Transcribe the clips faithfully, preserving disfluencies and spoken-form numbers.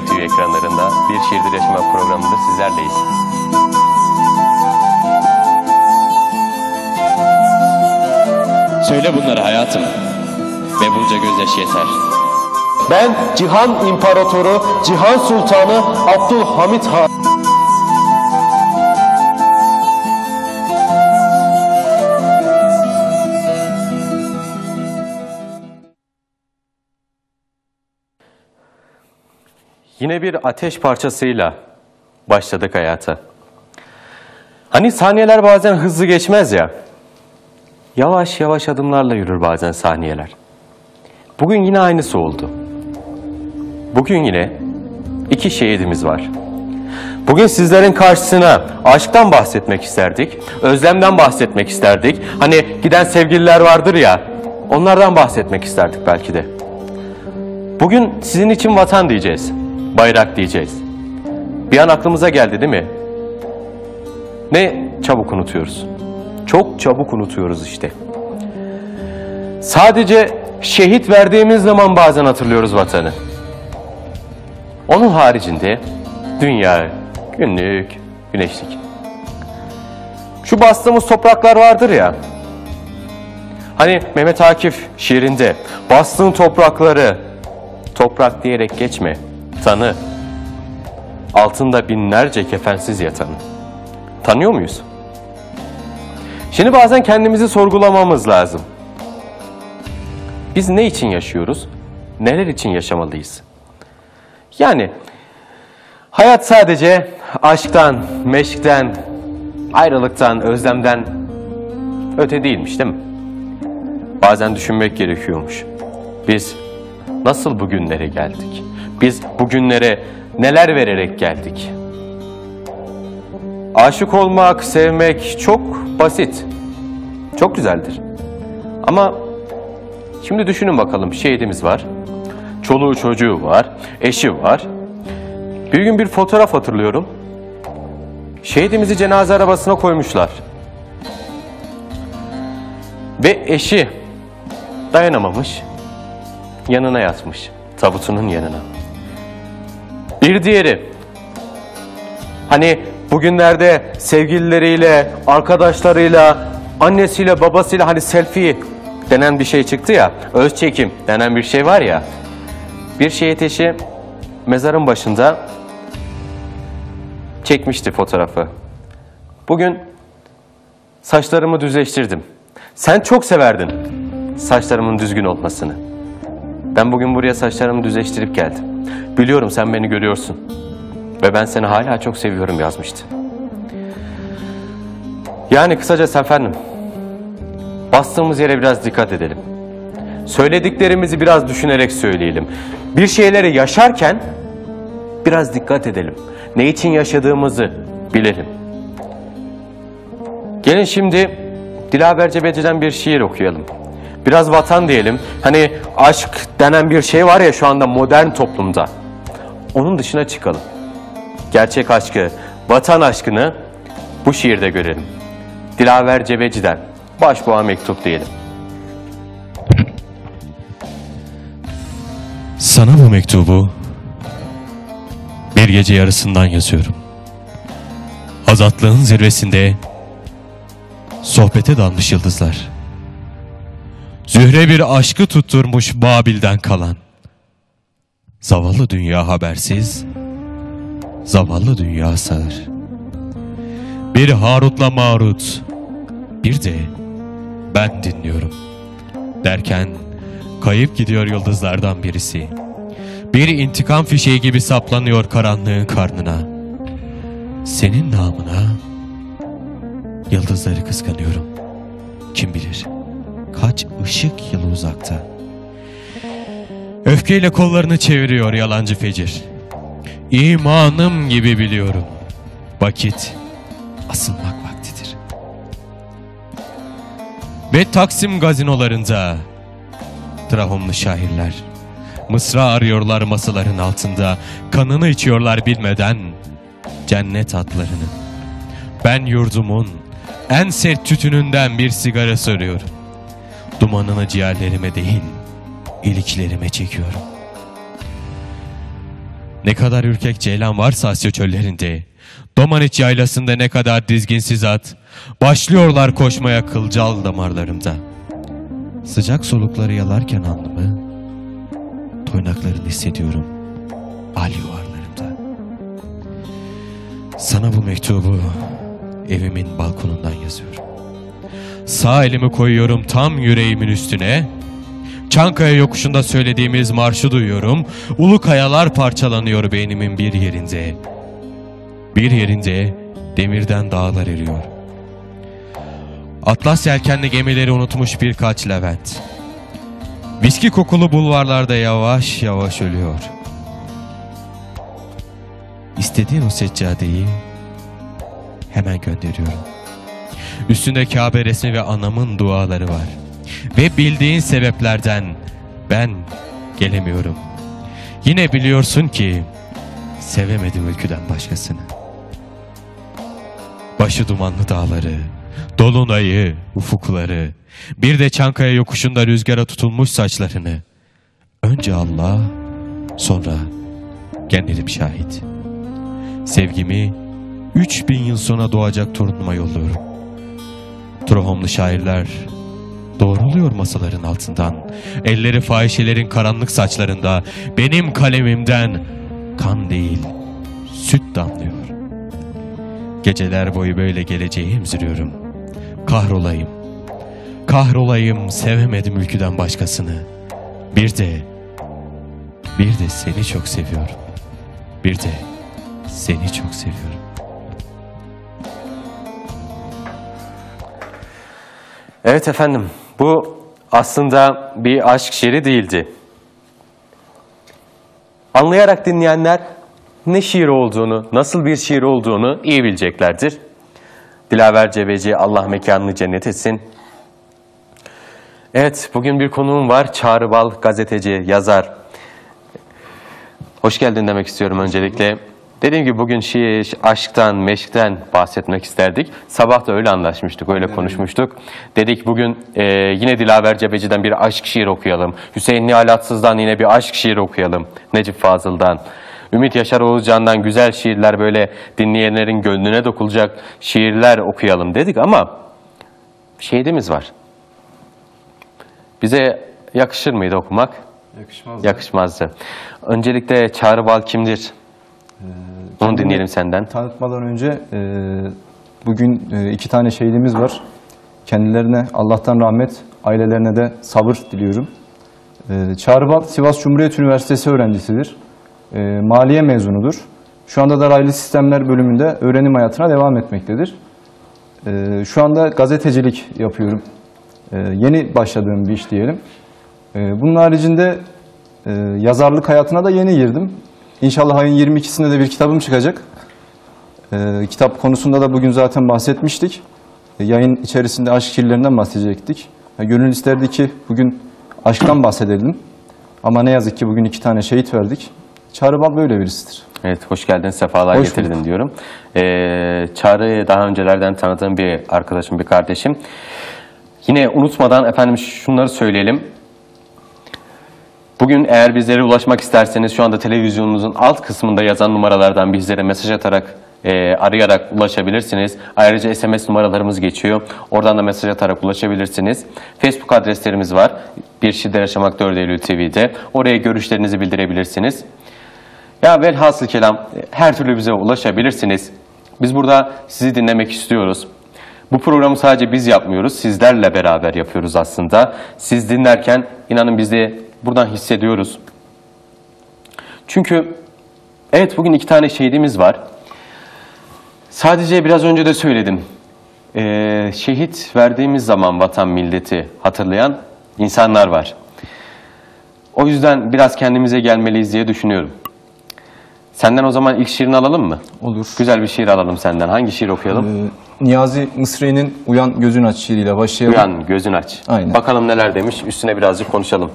T V ekranlarında Bir Şiirdir Yaşamak programında sizlerleyiz. Söyle bunları hayatım ve bunca gözyaşı yeter. Ben Cihan İmparatoru, Cihan Sultanı Abdülhamit Han. Yine bir ateş parçasıyla başladık hayata. Hani saniyeler bazen hızlı geçmez ya. Yavaş yavaş adımlarla yürür bazen saniyeler. Bugün yine aynısı oldu. Bugün yine iki şehidimiz var. Bugün sizlerin karşısına aşktan bahsetmek isterdik, özlemden bahsetmek isterdik. Hani giden sevgililer vardır ya, onlardan bahsetmek isterdik belki de. Bugün sizin için vatan diyeceğiz, bayrak diyeceğiz. Bir an aklımıza geldi değil mi? Ne çabuk unutuyoruz. Çok çabuk unutuyoruz işte. Sadece şehit verdiğimiz zaman bazen hatırlıyoruz vatanı. Onun haricinde dünya, günlük, güneşlik. Şu bastığımız topraklar vardır ya. Hani Mehmet Akif şiirinde bastığın toprakları toprak diyerek geçme, tanı. Altında binlerce kefensiz yatanı. Tanıyor muyuz? Şimdi bazen kendimizi sorgulamamız lazım. Biz ne için yaşıyoruz? Neler için yaşamalıyız? Yani hayat sadece aşktan, meşkten, ayrılıktan, özlemden öte değilmiş değil mi? Bazen düşünmek gerekiyormuş. Biz nasıl bugünlere geldik? Biz bugünlere neler vererek geldik? Aşık olmak, sevmek çok basit. Çok güzeldir. Ama şimdi düşünün bakalım, şehidimiz var. Çoluğu çocuğu var, eşi var. Bir gün bir fotoğraf hatırlıyorum. Şehidimizi cenaze arabasına koymuşlar. Ve eşi dayanamamış, yanına yatmış, tabutunun yanına. Bir diğeri, hani bugünlerde sevgilileriyle, arkadaşlarıyla, annesiyle, babasıyla hani selfie denen bir şey çıktı ya, öz çekim denen bir şey var ya. Bir şehit eşi mezarın başında çekmişti fotoğrafı. Bugün saçlarımı düzleştirdim. Sen çok severdin saçlarımın düzgün olmasını. Ben bugün buraya saçlarımı düzleştirip geldim. Biliyorum sen beni görüyorsun. Ve ben seni hala çok seviyorum yazmıştı. Yani kısacası efendim, bastığımız yere biraz dikkat edelim. Söylediklerimizi biraz düşünerek söyleyelim. Bir şeyleri yaşarken biraz dikkat edelim. Ne için yaşadığımızı bilelim. Gelin şimdi Dilaver Cebeci'den bir şiir okuyalım. Biraz vatan diyelim. Hani aşk denen bir şey var ya şu anda modern toplumda. Onun dışına çıkalım. Gerçek aşkı, vatan aşkını bu şiirde görelim. Dilaver Cebeci'den Başbuğa Mektup diyelim. Sana bu mektubu bir gece yarısından yazıyorum. Azatlığın zirvesinde sohbete dalmış yıldızlar. Zühre bir aşkı tutturmuş Babil'den kalan. Zavallı dünya habersiz, zavallı dünya sağır. Bir Harut'la Marut, bir de ben dinliyorum. Derken kayıp gidiyor yıldızlardan birisi. Bir intikam fişeği gibi saplanıyor karanlığın karnına. Senin namına yıldızları kıskanıyorum. Kim bilir kaç ışık yılı uzakta. Öfkeyle kollarını çeviriyor yalancı fecir. İmanım gibi biliyorum. Vakit asılmak vaktidir. Ve Taksim gazinolarında trahomlu şairler mısra arıyorlar masaların altında. Kanını içiyorlar bilmeden cennet atlarının. Ben yurdumun en sert tütününden bir sigara sarıyorum. Dumanını ciğerlerime değil, iliklerime çekiyorum. Ne kadar ürkek ceylan varsa Asya çöllerinde, Domaniç yaylasında ne kadar dizginsiz at, başlıyorlar koşmaya kılcal damarlarımda. Sıcak solukları yalarken alnımı, toynaklarını hissediyorum al yuvarlarımda. Sana bu mektubu evimin balkonundan yazıyorum. Sağ elimi koyuyorum tam yüreğimin üstüne. Çankaya yokuşunda söylediğimiz marşı duyuyorum. Ulu kayalar parçalanıyor beynimin bir yerinde. Bir yerinde demirden dağlar eriyor. Atlas yelkenli gemileri unutmuş birkaç Levent. Viski kokulu bulvarlarda yavaş yavaş ölüyor. İstediğin o seccadeyi hemen gönderiyorum. Üstünde Kabe resmi ve anamın duaları var. Ve bildiğin sebeplerden ben gelemiyorum. Yine biliyorsun ki sevemedim ülküden başkasını. Başı dumanlı dağları, dolunayı, ufukları, bir de Çankaya yokuşunda rüzgara tutulmuş saçlarını. Önce Allah, sonra genlerim şahit. Sevgimi üç bin yıl sonra doğacak torunuma yolluyorum. Trohomlu şairler doğruluyor masaların altından. Elleri fahişelerin karanlık saçlarında. Benim kalemimden kan değil, süt damlıyor. Geceler boyu böyle geleceği emziriyorum. Kahrolayım, kahrolayım sevemedim ülküden başkasını. Bir de, bir de seni çok seviyorum. Bir de seni çok seviyorum. Evet efendim, bu aslında bir aşk şiiri değildi. Anlayarak dinleyenler ne şiir olduğunu, nasıl bir şiir olduğunu iyi bileceklerdir. Dilaver Cebeci, Allah mekanını cennet etsin. Evet, bugün bir konuğum var. Çağrı Bal, gazeteci, yazar. Hoş geldin demek istiyorum öncelikle. Dediğim gibi bugün şiir, aşktan, meşkten bahsetmek isterdik. Sabah da öyle anlaşmıştık, öyle konuşmuştuk. Dedik bugün e, yine Dilaver Cebeci'den bir aşk şiir okuyalım. Hüseyin Nihalat'sızdan yine bir aşk şiir okuyalım. Necip Fazıl'dan. Ümit Yaşar Oğuzcan'dan güzel şiirler, böyle dinleyenlerin gönlüne dokunacak şiirler okuyalım dedik ama şehidimiz var. Bize yakışır mıydı okumak? Yakışmazdı. Yakışmazdı. Öncelikle Çağrı Bal kimdir? Ee, Onu dinleyelim senden. Tanıtmadan önce e, bugün e, iki tane şehidimiz var. Kendilerine Allah'tan rahmet, ailelerine de sabır diliyorum. E, Çağrı Bal, Sivas Cumhuriyet Üniversitesi öğrencisidir. E, maliye mezunudur. Şu anda da raylı sistemler bölümünde öğrenim hayatına devam etmektedir. E, şu anda gazetecilik yapıyorum. E, yeni başladığım bir iş diyelim. E, bunun haricinde e, yazarlık hayatına da yeni girdim. İnşallah ayın yirmi ikisinde de bir kitabım çıkacak. E, kitap konusunda da bugün zaten bahsetmiştik. E, yayın içerisinde aşk şiirlerinden bahsedecektik. E, gönül isterdi ki bugün aşktan bahsedelim. Ama ne yazık ki bugün iki tane şehit verdik. Çağrı Bal böyle birisidir. Evet, hoş geldin, sefalar Hoş getirdin bulduk. diyorum. Ee, Çağrı'yı daha öncelerden tanıdığım bir arkadaşım, bir kardeşim. Yine unutmadan efendim şunları söyleyelim. Bugün eğer bizlere ulaşmak isterseniz şu anda televizyonumuzun alt kısmında yazan numaralardan bizlere mesaj atarak, e, arayarak ulaşabilirsiniz. Ayrıca S M S numaralarımız geçiyor. Oradan da mesaj atarak ulaşabilirsiniz. Facebook adreslerimiz var. Bir Şiirde Yaşamak dört Eylül T V'de. Oraya görüşlerinizi bildirebilirsiniz. Ya velhasıl kelam her türlü bize ulaşabilirsiniz. Biz burada sizi dinlemek istiyoruz. Bu programı sadece biz yapmıyoruz, sizlerle beraber yapıyoruz aslında. Siz dinlerken inanın biz de buradan hissediyoruz. Çünkü evet bugün iki tane şehidimiz var. Sadece biraz önce de söyledim. Ee, şehit verdiğimiz zaman vatan milleti hatırlayan insanlar var. O yüzden biraz kendimize gelmeliyiz diye düşünüyorum. Senden o zaman ilk şiirini alalım mı? Olur. Güzel bir şiir alalım senden. Hangi şiir okuyalım? Ee, Niyazi Mısri'nin Uyan Gözün Aç şiiriyle başlayalım. Uyan, gözün aç. Aynen. Bakalım neler demiş, üstüne birazcık konuşalım.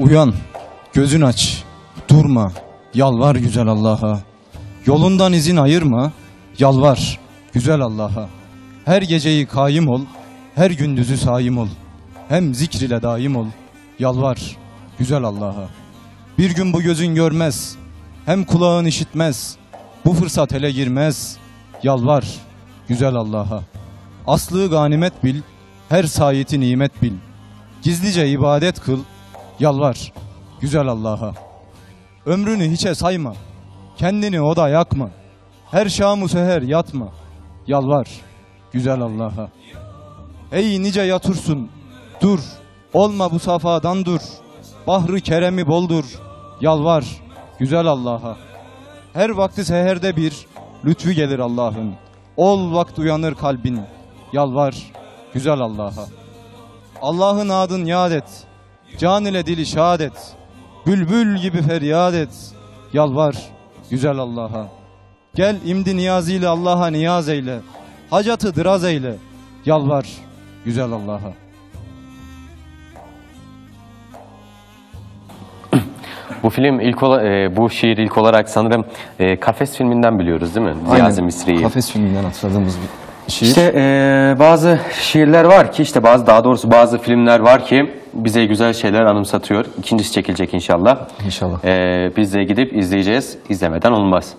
Uyan, gözün aç, durma, yalvar güzel Allah'a. Yolundan izin ayırma, yalvar güzel Allah'a. Her geceyi kaim ol, her gündüzü saim ol. Hem zikr ile daim ol, yalvar güzel Allah'a. Bir gün bu gözün görmez, hem kulağın işitmez. Bu fırsat ele girmez, yalvar güzel Allah'a. Aslı ganimet bil, her sayiti nimet bil. Gizlice ibadet kıl, yalvar güzel Allah'a. Ömrünü hiçe sayma, kendini oda yakma. Her şamu seher yatma, yalvar güzel Allah'a. Ey nice yatursun, dur, olma bu safadan dur. Bahrı keremi boldur, yalvar güzel Allah'a. Her vakti seherde bir lütfü gelir Allah'ın. Ol vakt uyanır kalbin, yalvar güzel Allah'a. Allah'ın adın yad et, can ile dili şad et. Bülbül gibi feryat et, yalvar güzel Allah'a. Gel imdi niyaziyle Allah'a niyaz eyle. Hacatı dıraz eyle, yalvar güzel Allah'a. Bu film ilk ola, e, bu şiir ilk olarak sanırım e, Kafes filminden biliyoruz değil mi? Ziyazi Misri'yi. Kafes filminden hatırladığımız bir şiir. İşte e, bazı şiirler var ki işte bazı daha doğrusu bazı filmler var ki bize güzel şeyler anımsatıyor. İkincisi çekilecek inşallah. İnşallah. E, biz de gidip izleyeceğiz. İzlemeden olmaz.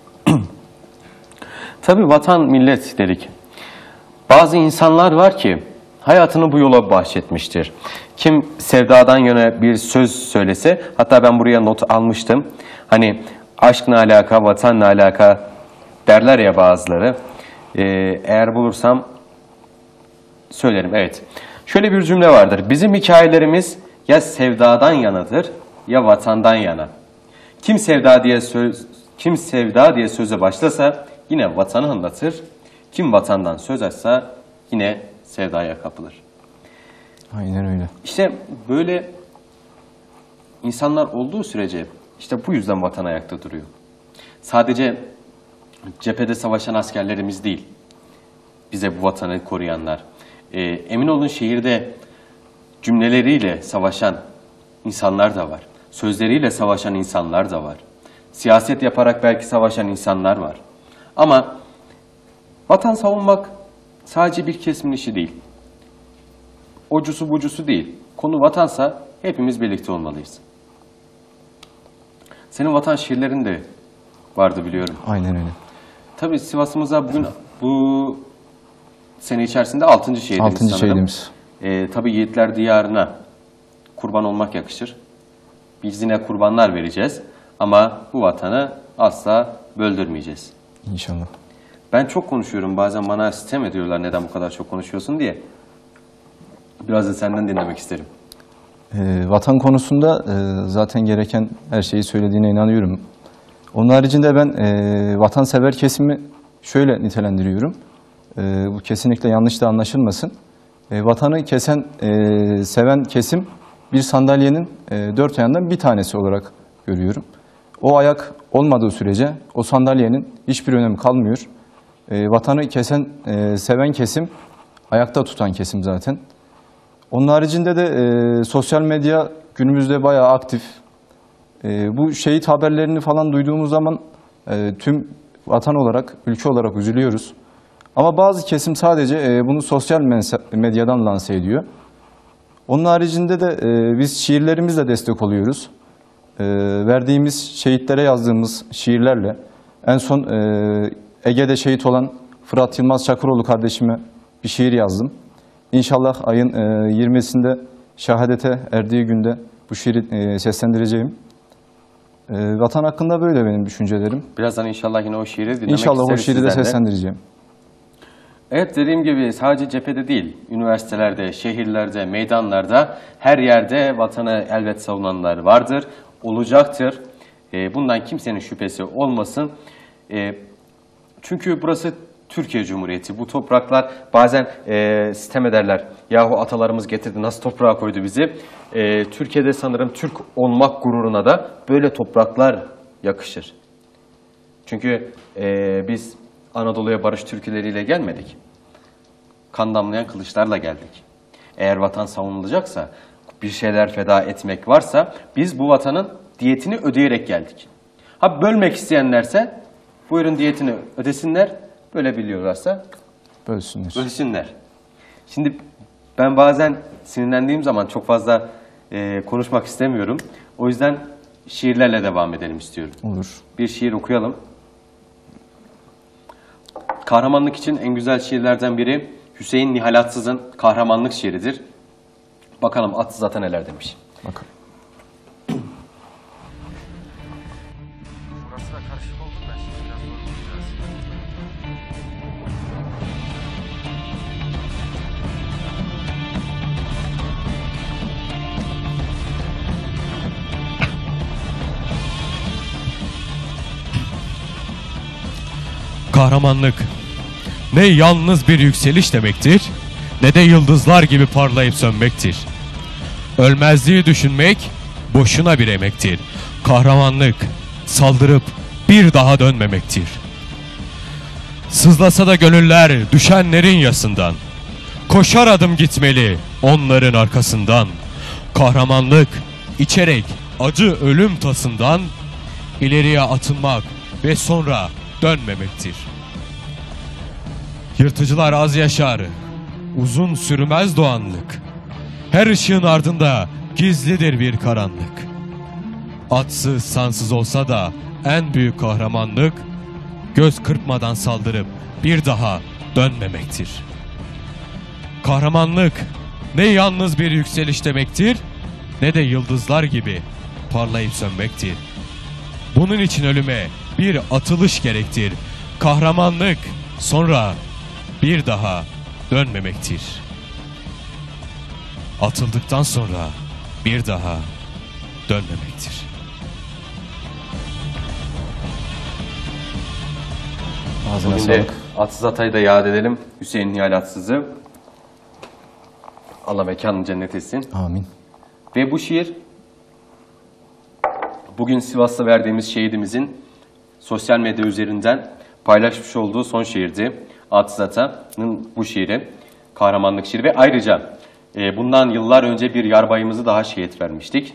Tabii vatan millet dedik. Bazı insanlar var ki hayatını bu yola bahşetmiştir. Kim sevdadan yana bir söz söylese, hatta ben buraya not almıştım. Hani aşkla alaka, vatanla alaka derler ya bazıları. Ee, eğer bulursam söylerim. Evet. Şöyle bir cümle vardır. Bizim hikayelerimiz ya sevdadan yanadır ya vatandan yana. Kim sevda diye söz kim sevda diye söze başlasa yine vatanı anlatır. Kim vatandan söz açsa yine sevdaya kapılır. Aynen öyle. İşte böyle insanlar olduğu sürece işte bu yüzden vatan ayakta duruyor. Sadece cephede savaşan askerlerimiz değil, bize bu vatanı koruyanlar. Ee, emin olun şehirde cümleleriyle savaşan insanlar da var. Sözleriyle savaşan insanlar da var. Siyaset yaparak belki savaşan insanlar var. Ama vatan savunmak sadece bir kesimin işi değil. Ocusu bucusu değil. Konu vatansa hepimiz birlikte olmalıyız. Senin vatan şiirlerin de vardı biliyorum. Aynen öyle. Tabii Sivas'ımıza bugün bu sene içerisinde altıncı şehidimiz Altıncı sanırım. şehidimiz. Ee, tabii yiğitler diyarına kurban olmak yakışır. Biz yine kurbanlar vereceğiz. Ama bu vatanı asla böldürmeyeceğiz. İnşallah. Ben çok konuşuyorum. Bazen bana sitem ediyorlar neden bu kadar çok konuşuyorsun diye. Biraz da senden dinlemek isterim. E, vatan konusunda e, zaten gereken her şeyi söylediğine inanıyorum. Onun haricinde ben e, vatansever kesimi şöyle nitelendiriyorum. E, bu kesinlikle yanlış da anlaşılmasın. E, vatanı kesen, e, seven kesim bir sandalyenin e, dört ayağından bir tanesi olarak görüyorum. O ayak olmadığı sürece o sandalyenin hiçbir önemi kalmıyor. E, vatanı kesen, e, seven kesim ayakta tutan kesim zaten. Onun haricinde de e, sosyal medya günümüzde bayağı aktif. E, bu şehit haberlerini falan duyduğumuz zaman e, tüm vatan olarak, ülke olarak üzülüyoruz. Ama bazı kesim sadece e, bunu sosyal medyadan lanse ediyor. Onun haricinde de e, biz şiirlerimizle destek oluyoruz. E, verdiğimiz şehitlere yazdığımız şiirlerle en son e, Ege'de şehit olan Fırat Yılmaz Çakıroğlu kardeşime bir şiir yazdım. İnşallah ayın e, yirmisinde şehadete erdiği günde bu şiiri e, seslendireceğim. E, vatan hakkında böyle benim düşüncelerim. Birazdan inşallah yine o şiiri dinlemek İnşallah o isteriz şiiri de sizden de. seslendireceğim. Evet, dediğim gibi sadece cephede değil, üniversitelerde, şehirlerde, meydanlarda, her yerde vatanı elbet savunanlar vardır, olacaktır. E, bundan kimsenin şüphesi olmasın. E, çünkü burası Türkiye Cumhuriyeti. Bu topraklar bazen e, sitem ederler. Yahu atalarımız getirdi, nasıl toprağa koydu bizi? E, Türkiye'de sanırım Türk olmak gururuna da böyle topraklar yakışır. Çünkü e, biz Anadolu'ya barış türküleriyle gelmedik. Kan damlayan kılıçlarla geldik. Eğer vatan savunulacaksa bir şeyler feda etmek varsa biz bu vatanın diyetini ödeyerek geldik. Ha bölmek isteyenlerse buyurun diyetini ödesinler, bölebiliyorlarsa Bölsünler. bölsünler. Şimdi ben bazen sinirlendiğim zaman çok fazla e, konuşmak istemiyorum. O yüzden şiirlerle devam edelim istiyorum. Olur. Bir şiir okuyalım. Kahramanlık için en güzel şiirlerden biri Hüseyin Nihal Atsız'ın Kahramanlık şiiridir. Bakalım Atsız Ata neler demiş. Bakın. Kahramanlık ne yalnız bir yükseliş demektir, ne de yıldızlar gibi parlayıp sönmektir. Ölmezliği düşünmek boşuna bir emektir. Kahramanlık saldırıp bir daha dönmemektir. Sızlasa da gönüller düşenlerin yasından, koşar adım gitmeli onların arkasından. Kahramanlık içerek acı ölüm tasından, ileriye atılmak ve sonra dönmemektir. Yırtıcılar az yaşar, uzun sürmez doğanlık. Her ışığın ardında gizlidir bir karanlık. Atsız sansız olsa da en büyük kahramanlık, göz kırpmadan saldırıp bir daha dönmemektir. Kahramanlık ne yalnız bir yükseliş demektir, ne de yıldızlar gibi parlayıp sönmektir. Bunun için ölüme bir atılış gerektir. Kahramanlık sonra bir daha dönmemektir. Atıldıktan sonra bir daha dönmemektir. Ağzına Bugün de sağlık. Atsız Atay'ı da yad edelim. Hüseyin Nihal Atsız'ı. Allah mekanını cennet etsin. Amin. Ve bu şiir bugün Sivas'ta verdiğimiz şehidimizin sosyal medya üzerinden paylaşmış olduğu son şiirdi. Atsız Ata'nın bu şiiri, kahramanlık şiiri ve ayrıca e, bundan yıllar önce bir yarbayımızı daha şehit vermiştik.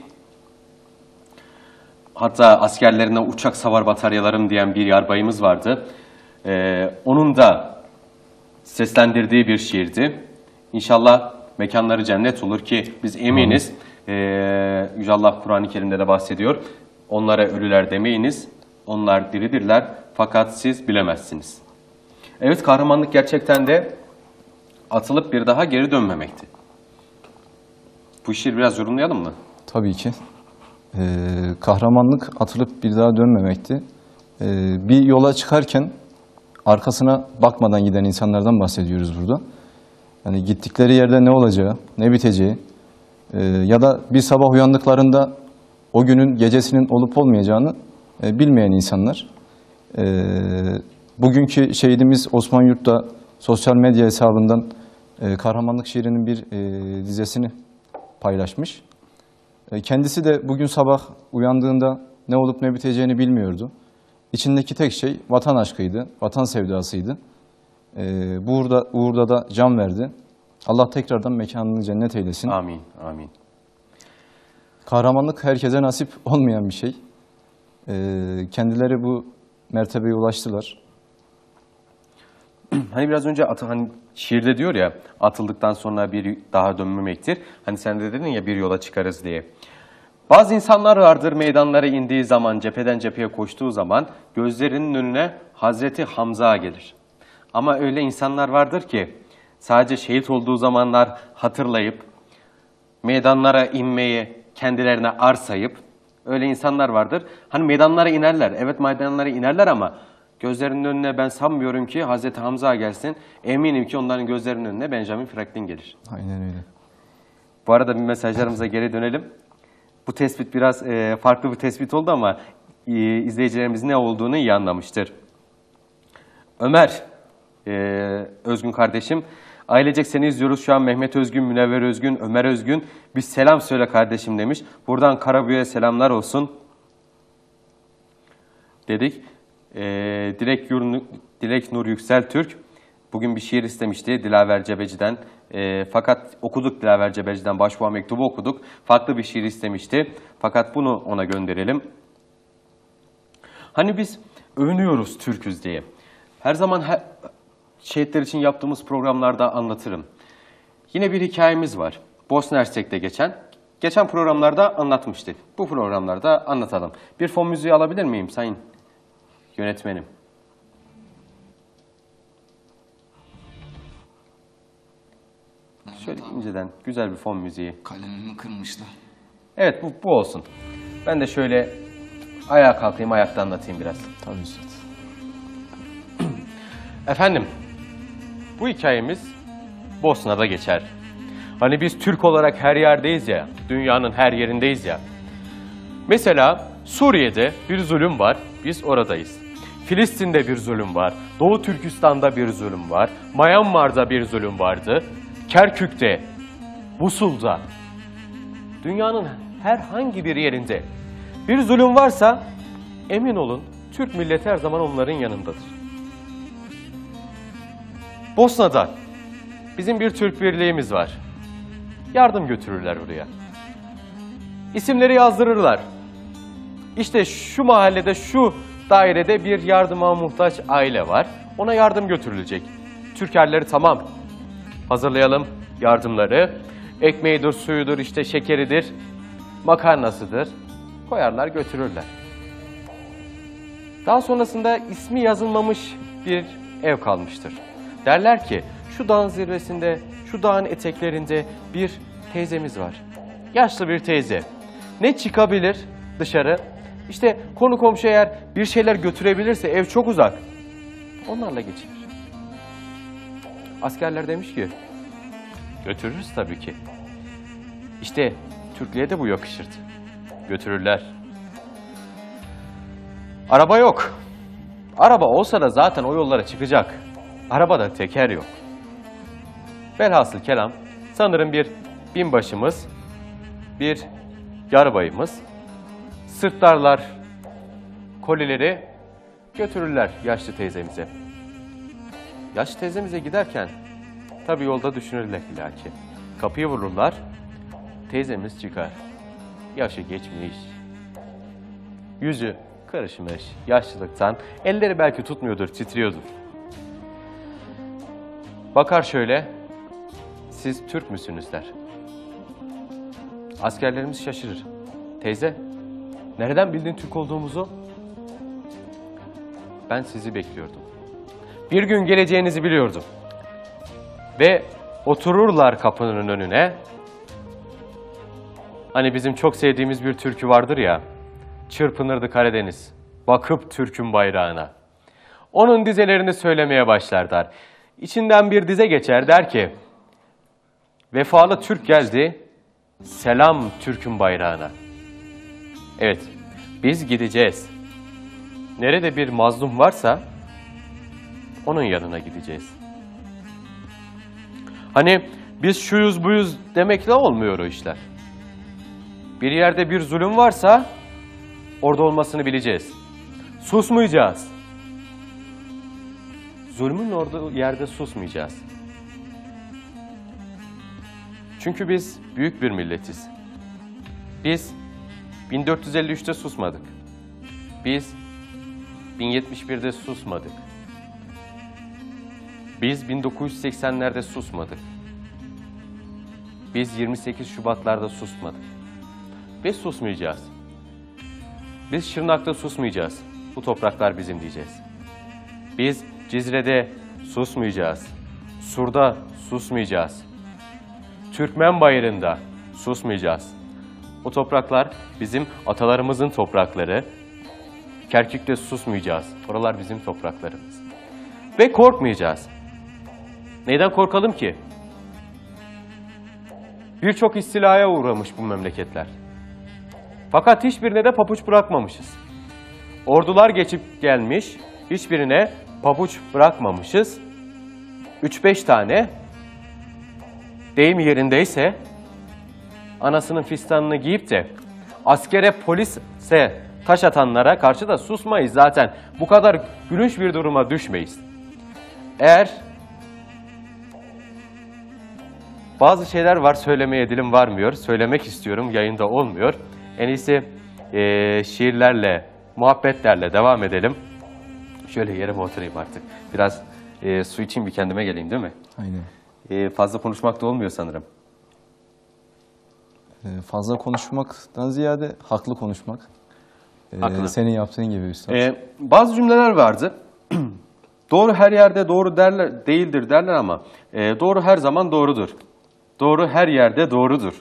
Hatta askerlerine uçak savar bataryalarım diyen bir yarbayımız vardı. E, onun da seslendirdiği bir şiirdi. İnşallah mekanları cennet olur ki biz eminiz. E, Yüce Allah Kur'an-ı Kerim'de de bahsediyor. Onlara ölüler demeyiniz. Onlar diridirler fakat siz bilemezsiniz. Evet, kahramanlık gerçekten de atılıp bir daha geri dönmemekti. Bu şiir biraz yorumlayalım mı? Tabii ki. Ee, kahramanlık atılıp bir daha dönmemekti. Ee, bir yola çıkarken arkasına bakmadan giden insanlardan bahsediyoruz burada. Yani gittikleri yerde ne olacağı, ne biteceği e, ya da bir sabah uyandıklarında o günün gecesinin olup olmayacağını e, bilmeyen insanlar. E, bugünkü şehidimiz Osman Yurt da sosyal medya hesabından e, kahramanlık şiirinin bir e, dizesini paylaşmış. E, kendisi de bugün sabah uyandığında ne olup ne biteceğini bilmiyordu. İçindeki tek şey vatan aşkıydı, vatan sevdasıydı. E, bu uğurda, uğurda da can verdi. Allah tekrardan mekanını cennet eylesin. Amin, amin. Kahramanlık herkese nasip olmayan bir şey. E, kendileri bu mertebeye ulaştılar. Hani biraz önce atı, hani şiirde diyor ya, atıldıktan sonra bir daha dönmemektir. Hani sen de dedin ya bir yola çıkarız diye. Bazı insanlar vardır meydanlara indiği zaman, cepheden cepheye koştuğu zaman gözlerinin önüne Hazreti Hamza gelir. Ama öyle insanlar vardır ki sadece şehit olduğu zamanlar hatırlayıp meydanlara inmeyi kendilerine arsayıp öyle insanlar vardır. Hani meydanlara inerler, evet meydanlara inerler ama gözlerinin önüne ben sanmıyorum ki Hazreti Hamza gelsin. Eminim ki onların gözlerinin önüne Benjamin Franklin gelir. Aynen öyle. Bu arada bir mesajlarımıza geri dönelim. Bu tespit biraz e, farklı bir tespit oldu ama e, izleyicilerimiz ne olduğunu iyi anlamıştır. Ömer, e, Özgün kardeşim, ailecek seni izliyoruz şu an. Mehmet Özgün, Münevver Özgün, Ömer Özgün. Bir selam söyle kardeşim demiş. Buradan Karabüyü'ye selamlar olsun dedik. E, Dilek, Yur, Dilek Nur Yüksel Türk. bugün bir şiir istemişti Dilaver Cebeci'den. E, fakat okuduk Dilaver Cebeci'den, başvuru mektubu okuduk. Farklı bir şiir istemişti. Fakat bunu ona gönderelim. Hani biz övünüyoruz Türküz diye. Her zaman her, şehitler için yaptığımız programlarda anlatırım. Yine bir hikayemiz var. Bosna Hersek'te geçen. Geçen programlarda anlatmıştık. Bu programlarda anlatalım. Bir fon müziği alabilir miyim sayın yönetmenim? Şöyle inceden güzel bir fon müziği. Kalemimi kırmışlar. Evet bu, bu olsun. Ben de şöyle ayağa kalkayım, ayakta anlatayım biraz. Tabii Üstad. Efendim, bu hikayemiz Bosna'da geçer. Hani biz Türk olarak her yerdeyiz ya, dünyanın her yerindeyiz ya. Mesela Suriye'de bir zulüm var, biz oradayız. Filistin'de bir zulüm var, Doğu Türkistan'da bir zulüm var, Myanmar'da bir zulüm vardı, Kerkük'te, Musul'da, dünyanın herhangi bir yerinde bir zulüm varsa emin olun Türk milleti her zaman onların yanındadır. Bosna'da bizim bir Türk birliğimiz var. Yardım götürürler oraya. İsimleri yazdırırlar. İşte şu mahallede, şu dairede bir yardıma muhtaç aile var. Ona yardım götürülecek. Türkerleri tamam. Hazırlayalım yardımları. Ekmeğidir, suyudur, işte şekeridir, makarnasıdır. Koyarlar, götürürler. Daha sonrasında ismi yazılmamış bir ev kalmıştır. Derler ki şu dağın zirvesinde, şu dağın eteklerinde bir teyzemiz var. Yaşlı bir teyze. Ne çıkabilir dışarı? İşte konu komşu eğer bir şeyler götürebilirse, ev çok uzak, onlarla geçinir. Askerler demiş ki götürürüz tabii ki. İşte Türklüğe de bu yakışırdı. Götürürler. Araba yok. Araba olsa da zaten o yollara çıkacak. Arabada teker yok. Velhasıl kelam sanırım bir binbaşımız, bir yarbayımız sırtlarlar kolileri, götürürler yaşlı teyzemize. Yaşlı teyzemize giderken tabii yolda düşünürler illaki. Kapıyı vururlar, teyzemiz çıkar. Yaşı geçmiş, yüzü karışmış yaşlılıktan, elleri belki tutmuyordur, titriyordur. Bakar şöyle, siz Türk müsünüz der. Askerlerimiz şaşırır. Teyze, nereden bildin Türk olduğumuzu? Ben sizi bekliyordum. Bir gün geleceğinizi biliyordum. Ve otururlar kapının önüne. Hani bizim çok sevdiğimiz bir türkü vardır ya. Çırpınırdı Karadeniz, bakıp Türk'ün bayrağına. Onun dizelerini söylemeye başlarlar. İçinden bir dize geçer, der ki vefalı Türk geldi, selam Türk'ün bayrağına. Evet, biz gideceğiz. Nerede bir mazlum varsa onun yanına gideceğiz. Hani biz şuyuz buyuz demekle olmuyor o işler. Bir yerde bir zulüm varsa orada olmasını bileceğiz. Susmayacağız. Zulmün orada yerde susmayacağız. Çünkü biz büyük bir milletiz. Biz bin dört yüz elli üçte susmadık. Biz bin yetmiş birde susmadık. Biz bin dokuz yüz seksenlerde susmadık. Biz yirmi sekiz Şubatlarda susmadık. Biz susmayacağız. Biz Şırnak'ta susmayacağız. Bu topraklar bizim diyeceğiz. Biz Cizre'de susmayacağız. Sur'da susmayacağız. Türkmen Bayırı'nda susmayacağız. O topraklar bizim atalarımızın toprakları. Kerkük'te susmayacağız. Oralar bizim topraklarımız. Ve korkmayacağız. Neyden korkalım ki? Birçok istilaya uğramış bu memleketler. Fakat hiçbirine de papuç bırakmamışız. Ordular geçip gelmiş, hiçbirine pabuç bırakmamışız. Üç beş tane, deyim yerindeyse, anasının fistanını giyip de askere, polise taş atanlara karşı da susmayız zaten. Bu kadar gülünç bir duruma düşmeyiz. Eğer bazı şeyler var, söylemeye dilim varmıyor. Söylemek istiyorum, yayında olmuyor. En iyisi e, şiirlerle, muhabbetlerle devam edelim. Şöyle yerime oturayım artık. Biraz e, su içeyim, bir kendime geleyim, değil mi? Aynen. E, fazla konuşmak da olmuyor sanırım. Ee, fazla konuşmaktan ziyade haklı konuşmak. Ee, Haklı. Senin yaptığın gibi üstad. E, bazı cümleler vardı. Doğru her yerde doğru derler, değildir derler ama e, doğru her zaman doğrudur. Doğru her yerde doğrudur.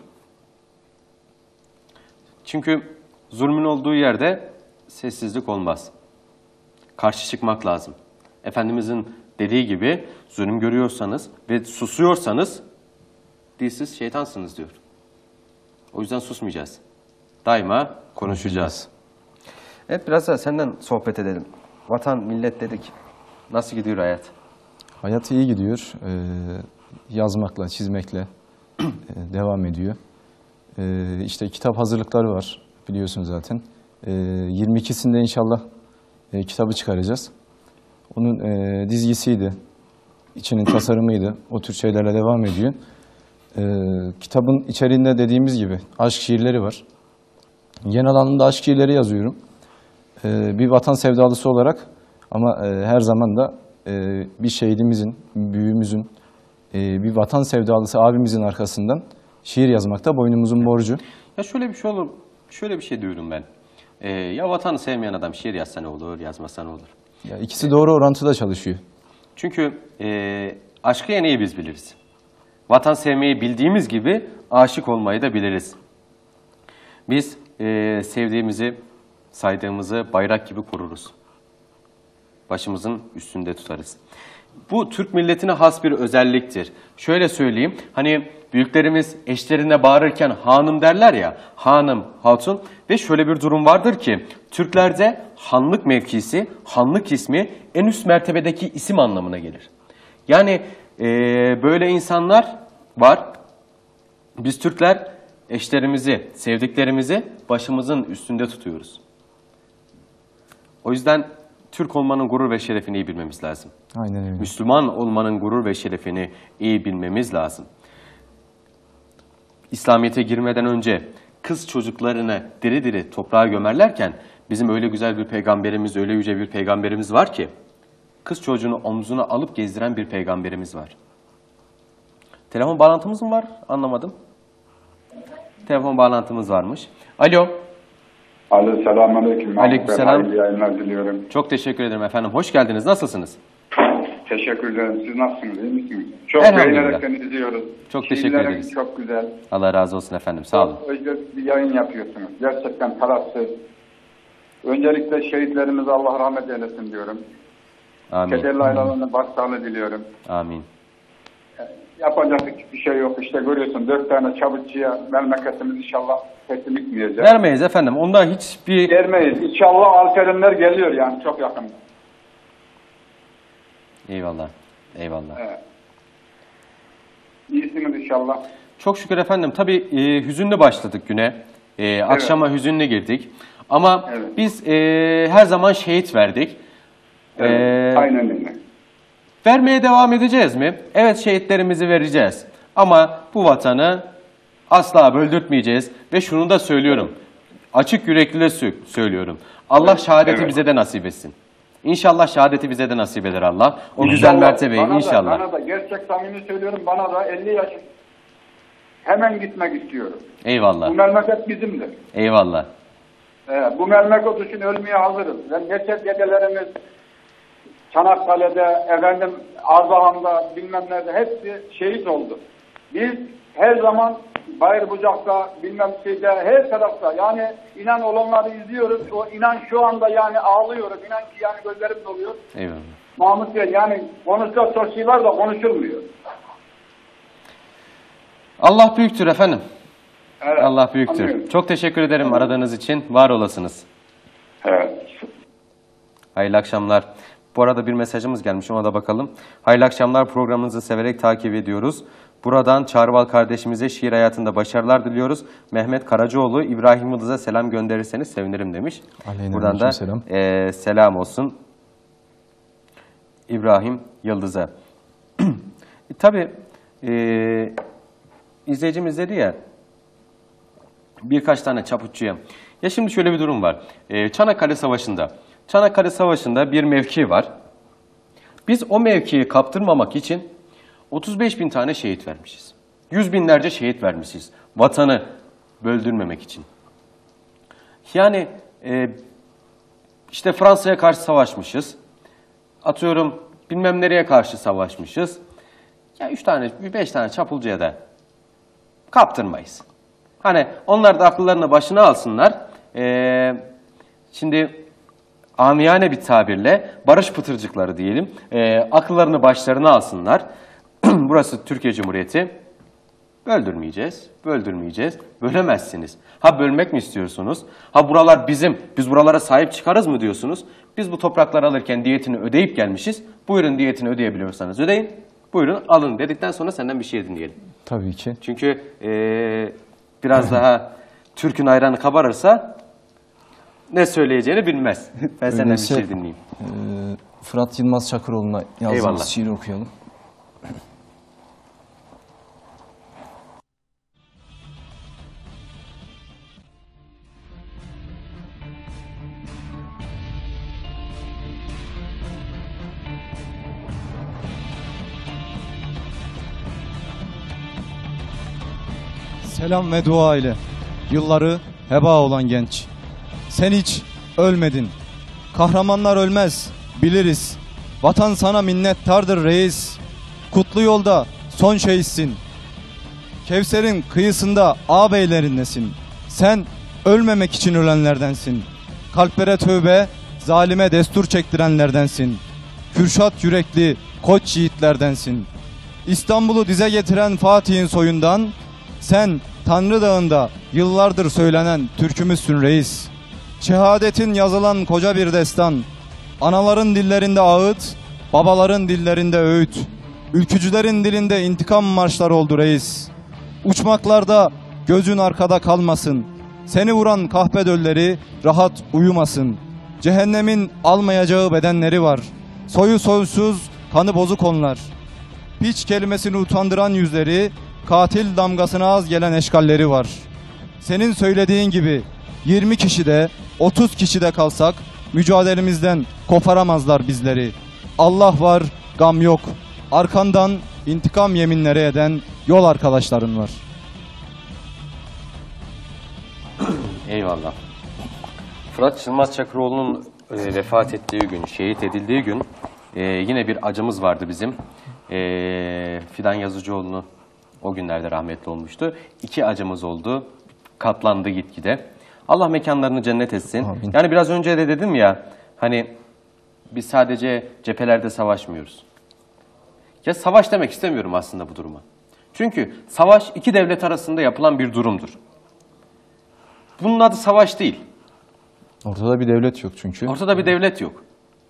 Çünkü zulmün olduğu yerde sessizlik olmaz. Karşı çıkmak lazım. Efendimizin dediği gibi zulüm görüyorsanız ve susuyorsanız dilsiz şeytansınız diyor. O yüzden susmayacağız. Daima konuşacağız. Evet, biraz da senden sohbet edelim. Vatan, millet dedik. Nasıl gidiyor hayat? Hayat iyi gidiyor. Ee, yazmakla, çizmekle e, devam ediyor. Ee, işte kitap hazırlıkları var, biliyorsun zaten. Ee, yirmi ikisinde inşallah e, kitabı çıkaracağız. Onun e, dizgisiydi, içinin tasarımıydı. O tür şeylerle devam ediyor. Ee, kitabın içeriğinde dediğimiz gibi aşk şiirleri var. Genel anlamda aşk şiirleri yazıyorum. Ee, bir vatan sevdalısı olarak ama e, her zaman da e, bir şehidimizin, büyüğümüzün, e, bir vatan sevdalısı abimizin arkasından şiir yazmak da boynumuzun borcu. Ya şöyle bir şey olur, şöyle bir şey diyorum ben. Ee, ya vatanı sevmeyen adam şiir yazsa ne olur, yazmasa ne olur? Ya ikisi doğru orantıda çalışıyor. Çünkü e, aşkı en iyi biz biliriz. Vatan sevmeyi bildiğimiz gibi aşık olmayı da biliriz. Biz e, sevdiğimizi, saydığımızı bayrak gibi koruruz. Başımızın üstünde tutarız. Bu Türk milletine has bir özelliktir. Şöyle söyleyeyim, hani büyüklerimiz eşlerine bağırırken hanım derler ya, hanım, hatun ve şöyle bir durum vardır ki, Türklerde hanlık mevkisi, hanlık ismi en üst mertebedeki isim anlamına gelir. Yani e, böyle insanlar var. Biz Türkler eşlerimizi, sevdiklerimizi başımızın üstünde tutuyoruz. O yüzden Türk olmanın gurur ve şerefini iyi bilmemiz lazım. Aynen öyle. Müslüman olmanın gurur ve şerefini iyi bilmemiz lazım. İslamiyet'e girmeden önce kız çocuklarını diri diri toprağa gömerlerken bizim öyle güzel bir peygamberimiz, öyle yüce bir peygamberimiz var ki kız çocuğunu omzuna alıp gezdiren bir peygamberimiz var. Telefon bağlantımız mı var? Anlamadım. Telefon bağlantımız varmış. Alo. Alo, selamünaleyküm. Aleykümselam. Hayırlı yayınlar diliyorum. Çok teşekkür ederim efendim. Hoş geldiniz. Nasılsınız? Teşekkür ederim. Siz nasılsınız? İyi misiniz? Çok Elhamdülillah. beğenerek izliyoruz. Çok teşekkür Şiirlerin ederiz. Çok güzel. Allah razı olsun efendim. Sağ olun. Çok özel bir yayın yapıyorsunuz. Gerçekten tarafsız. Öncelikle şehitlerimize Allah rahmet eylesin diyorum. Amin. Kederli ailelerine başsağlığı diliyorum. Amin. Yapacak bir şey yok. İşte görüyorsun dört tane çabukçuya memleketimiz inşallah teslim etmeyecek. Vermeyiz efendim. Onda hiçbir... Vermeyiz. İnşallah alternler geliyor yani çok yakında. Eyvallah. Eyvallah. Evet. İyisiniz inşallah. Çok şükür efendim. Tabii e, hüzünlü başladık güne. E, akşama hüzünlü girdik. Ama Evet. biz e, her zaman şehit verdik. Evet. E, Aynen öyle. Vermeye devam edeceğiz mi? Evet, şehitlerimizi vereceğiz. Ama bu vatanı asla böldürtmeyeceğiz. Ve şunu da söylüyorum. Açık yürekliyle sö- söylüyorum. Allah şehadeti Evet. bize de nasip etsin. İnşallah şehadeti bize de nasip eder Allah. O İnşallah. güzel mertebeyi Bana da- inşallah. Bana da gerçek samimi söylüyorum, bana da elli yaşım. Hemen gitmek istiyorum. Eyvallah. Bu memleket bizimdir. Eyvallah. Ee, bu memleket için ölmeye hazırız. Ben geçen dedelerimiz Çanakkale'de, efendim Ardahan'da, bilmem nerede hepsi şehit oldu. Biz her zaman Bayırbucak'ta, bilmem şeyde, her tarafta yani inan olanları izliyoruz. O inan şu anda yani ağlıyorum. İnan ki yani gözlerim doluyor. Eyvallah. Mahmut Bey yani konuşacak çok şey var da konuşulmuyor. Allah büyüktür efendim. Evet, Allah büyüktür. anlıyorum. Çok teşekkür ederim aradığınız için. Var olasınız. Evet. Hayırlı akşamlar. Bu arada bir mesajımız gelmiş, ona da bakalım. Hayırlı akşamlar, programınızı severek takip ediyoruz. Buradan Çağrıval kardeşimize şiir hayatında başarılar diliyoruz. Mehmet Karacaoğlu, İbrahim Yıldız'a selam gönderirseniz sevinirim demiş. Aleyna Buradan da selam. e, selam olsun İbrahim Yıldız'a. e, tabii e, izleyicimiz dedi ya, birkaç tane çaputçuya. Ya şimdi şöyle bir durum var. Ee, Çanakkale Savaşı'nda, Çanakkale Savaşı'nda bir mevki var. Biz o mevkiyi kaptırmamak için otuz beş bin tane şehit vermişiz. Yüz binlerce şehit vermişiz. Vatanı böldürmemek için. Yani e, işte Fransa'ya karşı savaşmışız. Atıyorum bilmem nereye karşı savaşmışız. Ya üç tane, beş tane çapulcuya da kaptırmayız. Hani onlar da akıllarını başına alsınlar. Ee, şimdi amiyane bir tabirle barış pıtırcıkları diyelim. Ee, akıllarını başlarına alsınlar. Burası Türkiye Cumhuriyeti. Böldürmeyeceğiz, böldürmeyeceğiz. Bölemezsiniz. Ha bölmek mi istiyorsunuz? Ha buralar bizim, biz buralara sahip çıkarız mı diyorsunuz? Biz bu toprakları alırken diyetini ödeyip gelmişiz. Buyurun diyetini ödeyebiliyorsanız ödeyin. Buyurun alın dedikten sonra senden bir şey dinleyelim. Tabii ki. Çünkü ee, biraz daha Türk'ün ayranı kabarırsa ne söyleyeceğini bilmez. Ben senden bir şey dinleyeyim. E, Fırat Yılmaz Çakıroğlu'na Eyvallah. yazdığımız şiiri okuyalım. Selam ve dua ile yılları heba olan genç. Sen hiç ölmedin. Kahramanlar ölmez, biliriz. Vatan sana minnettardır reis. Kutlu yolda son şehitsin. Kevser'in kıyısında ağabeylerindesin. Sen ölmemek için ölenlerdensin. Kalplere tövbe, zalime destur çektirenlerdensin. Kürşat yürekli koç yiğitlerdensin. İstanbul'u dize getiren Fatih'in soyundan, sen Tanrı Dağı'nda yıllardır söylenen türkümüzsün reis. Şehadetin yazılan koca bir destan. Anaların dillerinde ağıt, babaların dillerinde öğüt. Ülkücülerin dilinde intikam marşları oldu reis. Uçmaklarda gözün arkada kalmasın. Seni vuran kahpe dölleri rahat uyumasın. Cehennemin almayacağı bedenleri var. Soyu soysuz, kanı bozuk onlar. Piç kelimesini utandıran yüzleri, katil damgasına az gelen eşkalleri var. Senin söylediğin gibi yirmi kişide, otuz kişide kalsak mücadelemizden koparamazlar bizleri. Allah var, gam yok. Arkandan intikam yeminleri eden yol arkadaşların var. Eyvallah. Fırat Yılmaz Çakıroğlu'nun e, vefat ettiği gün, şehit edildiği gün e, yine bir acımız vardı bizim. E, Fidan Yazıcıoğlu'nu o günlerde rahmetli olmuştu. İki acımız oldu. Katlandı gitgide. Allah mekanlarını cennet etsin. Amin. Yani biraz önce de dedim ya, hani biz sadece cephelerde savaşmıyoruz. Ya savaş demek istemiyorum aslında bu duruma. Çünkü savaş iki devlet arasında yapılan bir durumdur. Bunun adı savaş değil. Ortada bir devlet yok çünkü. Ortada bir devlet yok.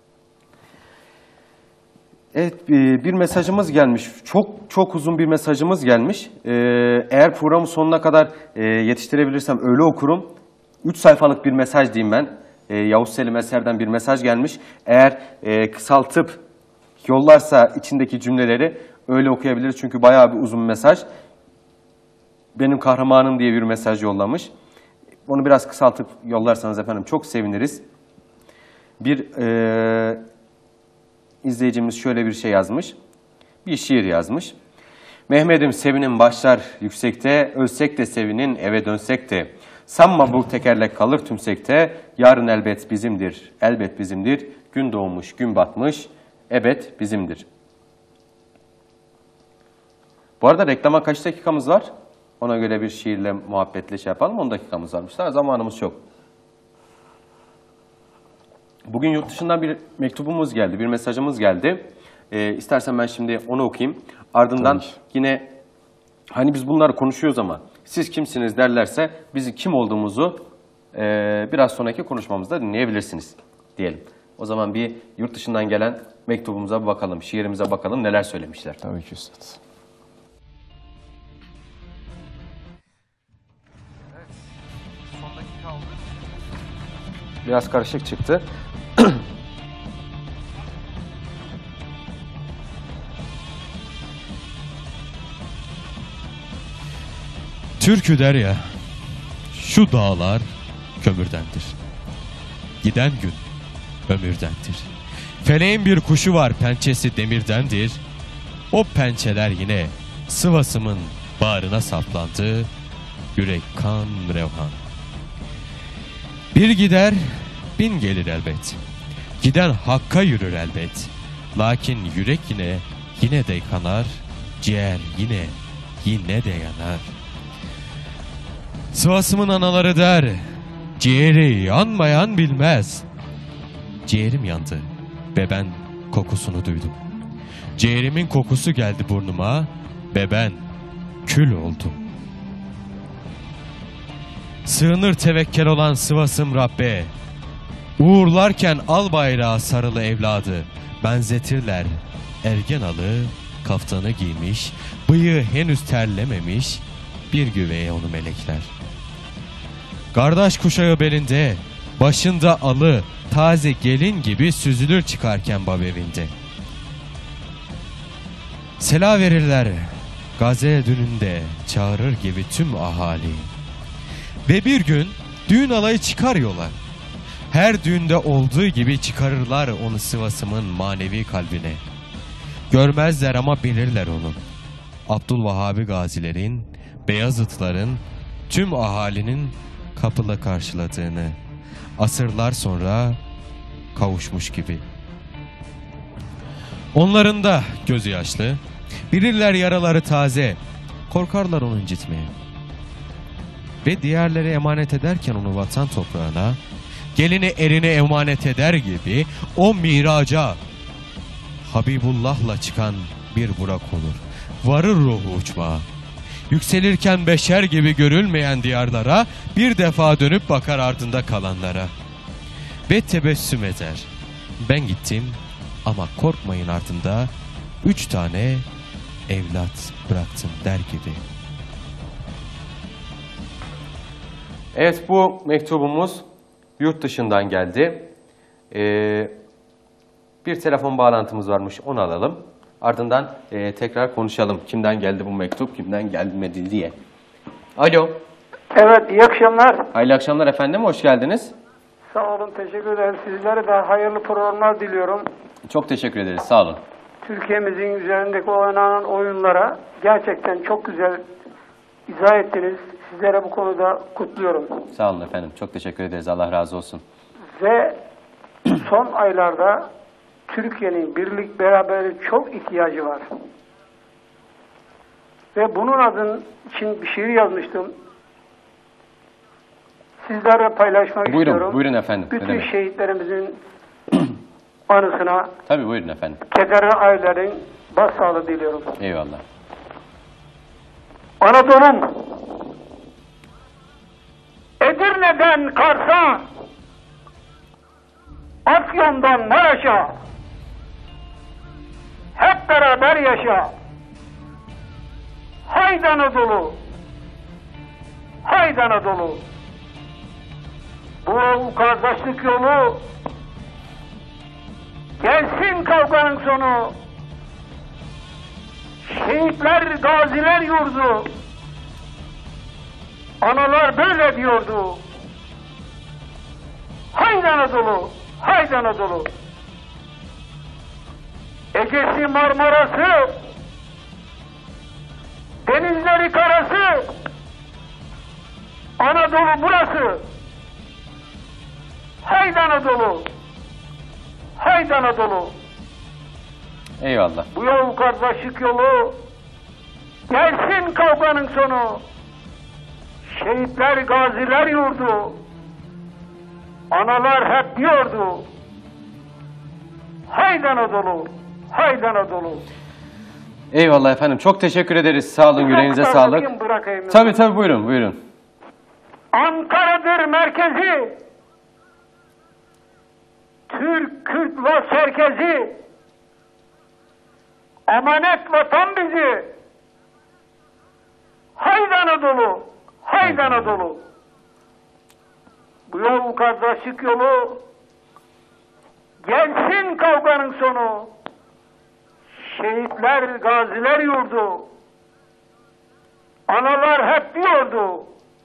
Evet, bir mesajımız gelmiş. Çok çok uzun bir mesajımız gelmiş. Eğer programın sonuna kadar yetiştirebilirsem öyle okurum. Üç sayfalık bir mesaj diyeyim ben. Yavuz Selim Eser'den bir mesaj gelmiş. Eğer kısaltıp yollarsa içindeki cümleleri öyle okuyabiliriz. Çünkü bayağı bir uzun mesaj. Benim kahramanım diye bir mesaj yollamış. Onu biraz kısaltıp yollarsanız efendim çok seviniriz. Bir e, izleyicimiz şöyle bir şey yazmış. Bir şiir yazmış. Mehmet'im sevinin başlar yüksekte, ölsek de sevinin eve dönsek de. Sanma bu tekerlek kalır tümsekte, yarın elbet bizimdir, elbet bizimdir. Gün doğmuş, gün batmış, ebed bizimdir. Bu arada reklama kaç dakikamız var? Ona göre bir şiirle, muhabbetle şey yapalım. on dakikamız varmış. Daha zamanımız çok. Bugün yurt dışından bir mektubumuz geldi, bir mesajımız geldi. Ee, istersen ben şimdi onu okuyayım. Ardından yine hani biz bunları konuşuyoruz ama siz kimsiniz derlerse bizi kim olduğumuzu e, biraz sonraki konuşmamızda dinleyebilirsiniz diyelim. O zaman bir yurt dışından gelen mektubumuza bakalım, şiirimize bakalım neler söylemişler. Tabii ki üstad. Biraz karışık çıktı. Türkü der ya, şu dağlar kömürdendir. Giden gün ömürdendir. Feleğin bir kuşu var, pençesi demirdendir. O pençeler yine Sivas'ımın bağrına saplandı. Yürek kan revhan. Bir gider bin gelir elbet. Giden hakka yürür elbet. Lakin yürek yine yine de kanar. Ciğer yine yine de yanar. Sivas'ımın anaları der, ciğeri yanmayan bilmez. Ciğerim yandı ve ben kokusunu duydum. Ciğerimin kokusu geldi burnuma ve ben kül oldum. Sığınır tevekkül olan Sivas'ım Rabbe, uğurlarken al bayrağı sarılı evladı, benzetirler Ergenalı, kaftanı giymiş, bıyığı henüz terlememiş, bir güveye onu melekler. Kardeş kuşağı belinde, başında alı, taze gelin gibi süzülür çıkarken bab evinde. Sela verirler, gazel dününde çağırır gibi tüm ahali. Ve bir gün düğün alayı çıkar yola. Her düğünde olduğu gibi çıkarırlar onu Sivas'ımın manevi kalbine. Görmezler ama bilirler onu. Abdülvahabi gazilerin, Beyazıtların, tüm ahalinin kapıla karşıladığını, asırlar sonra kavuşmuş gibi. Onların da gözü yaşlı, bilirler yaraları taze, korkarlar onu incitmeye. Ve diğerleri emanet ederken onu vatan toprağına, gelini erine emanet eder gibi o miraca Habibullah'la çıkan bir Burak olur. Varır ruhu uçmağa. Yükselirken beşer gibi görülmeyen diyarlara bir defa dönüp bakar ardında kalanlara. Ve tebessüm eder. Ben gittim ama korkmayın ardında üç tane evlat bıraktım der gibi. Evet, bu mektubumuz yurt dışından geldi. Ee, bir telefon bağlantımız varmış, onu alalım. Ardından e, tekrar konuşalım. Kimden geldi bu mektup, kimden gelmedi diye. Alo. Evet, iyi akşamlar. Hayırlı akşamlar efendim, hoş geldiniz. Sağ olun, teşekkür ederim. Sizlere de hayırlı programlar diliyorum. Çok teşekkür ederiz, sağ olun. Türkiye'mizin üzerindeki oynanan oyunlara gerçekten çok güzel izah ettiniz. Sizlere bu konuda kutluyorum. Sağ olun efendim, çok teşekkür ederiz, Allah razı olsun. Ve son aylarda Türkiye'nin birlik beraberliğe çok ihtiyacı var. Ve bunun adın için bir şiir yazmıştım. Sizlerle paylaşmak Buyurun, istiyorum. buyurun efendim. Bütün Öyle şehitlerimizin anısına, Tabii buyurun efendim. kederli ailelerin başsağlığı diliyorum. Eyvallah. Anadolu'm, Edirne'den Kars'a, Afyon'dan Maraş'a, hep beraber yaşa. Haydi Anadolu, haydi Anadolu. Bu kardeşlik yolu, gelsin kavganın sonu. Şehitler, gaziler yurdu. Analar böyle diyordu. Haydi Anadolu, haydi Anadolu. Ege'si, Marmara'sı, denizleri, karası, Anadolu burası. Haydi Anadolu, haydi Anadolu. Eyvallah. Bu yol kardeşlik yolu, gelsin kavganın sonu. Şehitler, gaziler yurdu. Analar hep diyordu. Haydi Anadolu, haydi Anadolu. Eyvallah efendim, çok teşekkür ederiz. Sağ olun, yüreğinize Çok sağlık. bırakayım, bırakayım. Tabii tabii, buyurun, buyurun. Ankara'dır merkezi. Türk, Kürt ve Çerkezi. Emanet vatan bizi. Haydi Anadolu, haydi Anadolu. Bu yol kardeşlik yolu, gelsin kavganın sonu. Şehitler, gaziler yurdu. Analar hep diyordu.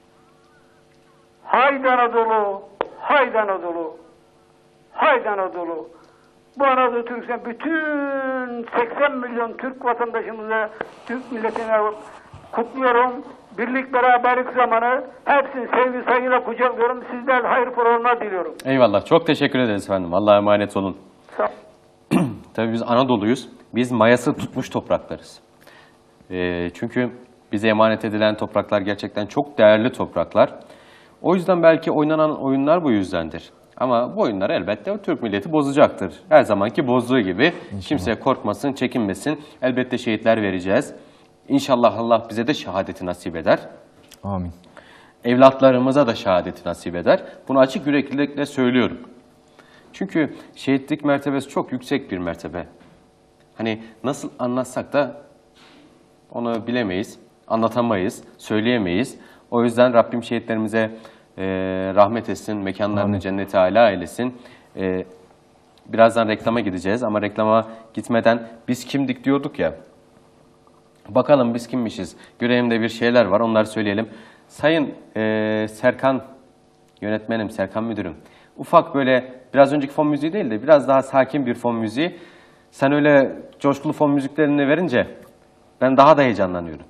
Haydi Anadolu, haydi Anadolu, haydi Anadolu. Bu Anadolu Türk'sen bütün seksen milyon Türk vatandaşımıza, Türk milletine kutluyorum. Birlik beraberlik zamanı hepsini sevgi saygıyla kucaklıyorum. Sizler hayır programlar diliyorum. Eyvallah. Çok teşekkür ederiz efendim. Allah'a emanet olun. Sağ Tabii biz Anadolu'yuz. Biz mayası tutmuş topraklarız. Ee, çünkü bize emanet edilen topraklar gerçekten çok değerli topraklar. O yüzden belki oynanan oyunlar bu yüzdendir. Ama bu oyunlar elbette Türk milleti bozacaktır. Her zamanki bozduğu gibi. İnşallah. Kimse korkmasın, çekinmesin. Elbette şehitler vereceğiz. İnşallah Allah bize de şehadeti nasip eder. Amin. Evlatlarımıza da şehadeti nasip eder. Bunu açık yüreklilikle söylüyorum. Çünkü şehitlik mertebesi çok yüksek bir mertebe. Hani nasıl anlatsak da onu bilemeyiz, anlatamayız, söyleyemeyiz. O yüzden Rabbim şehitlerimize e, rahmet etsin, mekanlarını cennete âlâ eylesin. E, birazdan reklama gideceğiz ama reklama gitmeden biz kimdik diyorduk ya. Bakalım biz kimmişiz? Yüreğimde bir şeyler var, onları söyleyelim. Sayın e, Serkan yönetmenim, Serkan müdürüm. Ufak böyle biraz önceki fon müziği değil de biraz daha sakin bir fon müziği. Sen öyle coşkulu fon müziklerini verince ben daha da heyecanlanıyorum.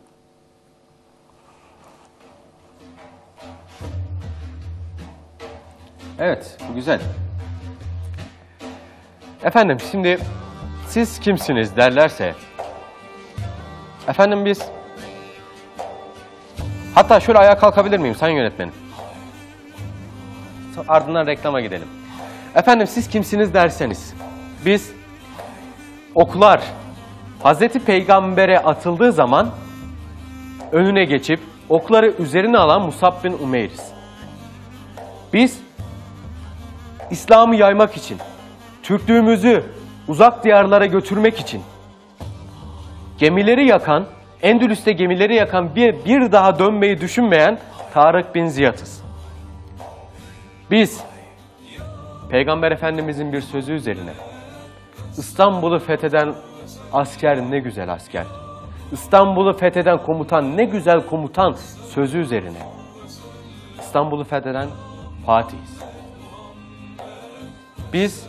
Evet, bu güzel. Efendim şimdi siz kimsiniz derlerse, efendim biz, hatta şöyle ayağa kalkabilir miyim sayın yönetmenim? Ardından reklama gidelim. Efendim siz kimsiniz derseniz, biz oklar Hazreti Peygamber'e atıldığı zaman önüne geçip okları üzerine alan Musab bin Umeyr'iz. Biz İslam'ı yaymak için, Türklüğümüzü uzak diyarlara götürmek için gemileri yakan, Endülüs'te gemileri yakan bir, bir daha dönmeyi düşünmeyen Tarık bin Ziyad'ız. Biz Peygamber Efendimizin bir sözü üzerine İstanbul'u fetheden asker ne güzel asker, İstanbul'u fetheden komutan ne güzel komutan sözü üzerine İstanbul'u fetheden Fatih'iz. Biz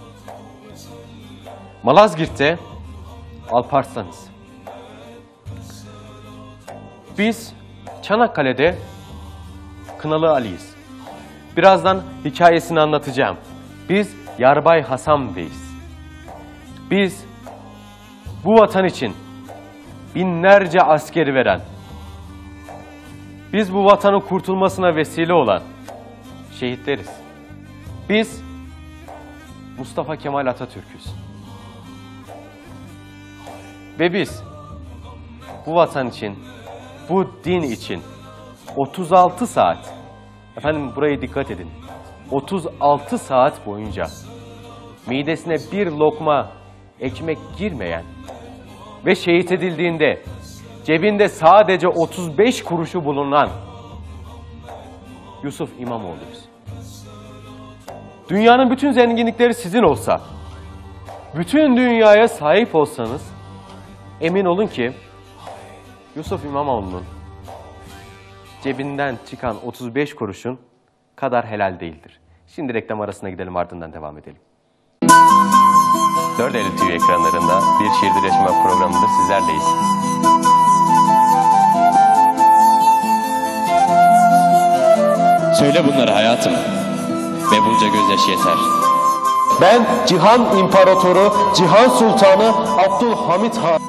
Malazgirt'te Alparslan'ız. Biz Çanakkale'de Kınalı Ali'yiz. Birazdan hikayesini anlatacağım. Biz Yarbay Hasan Bey'iz. Biz bu vatan için binlerce askeri veren, biz bu vatanın kurtulmasına vesile olan şehitleriz. Biz Mustafa Kemal Atatürk'üz. Ve biz bu vatan için, bu din için otuz altı saat, efendim buraya dikkat edin, otuz altı saat boyunca midesine bir lokma ekmek girmeyen ve şehit edildiğinde cebinde sadece otuz beş kuruşu bulunan Yusuf İmamoğlu'yuz. Dünyanın bütün zenginlikleri sizin olsa, bütün dünyaya sahip olsanız, emin olun ki Yusuf İmamoğlu'nun cebinden çıkan otuz beş kuruşun kadar helal değildir. Şimdi reklam arasına gidelim, ardından devam edelim. dört Eylül T V ekranlarında Bir Şiirdir Yaşamak programında sizlerleyiz. Söyle bunları hayatım ve bunca gözyaşı yeter. Ben Cihan İmparatoru, Cihan Sultanı Abdülhamit Han.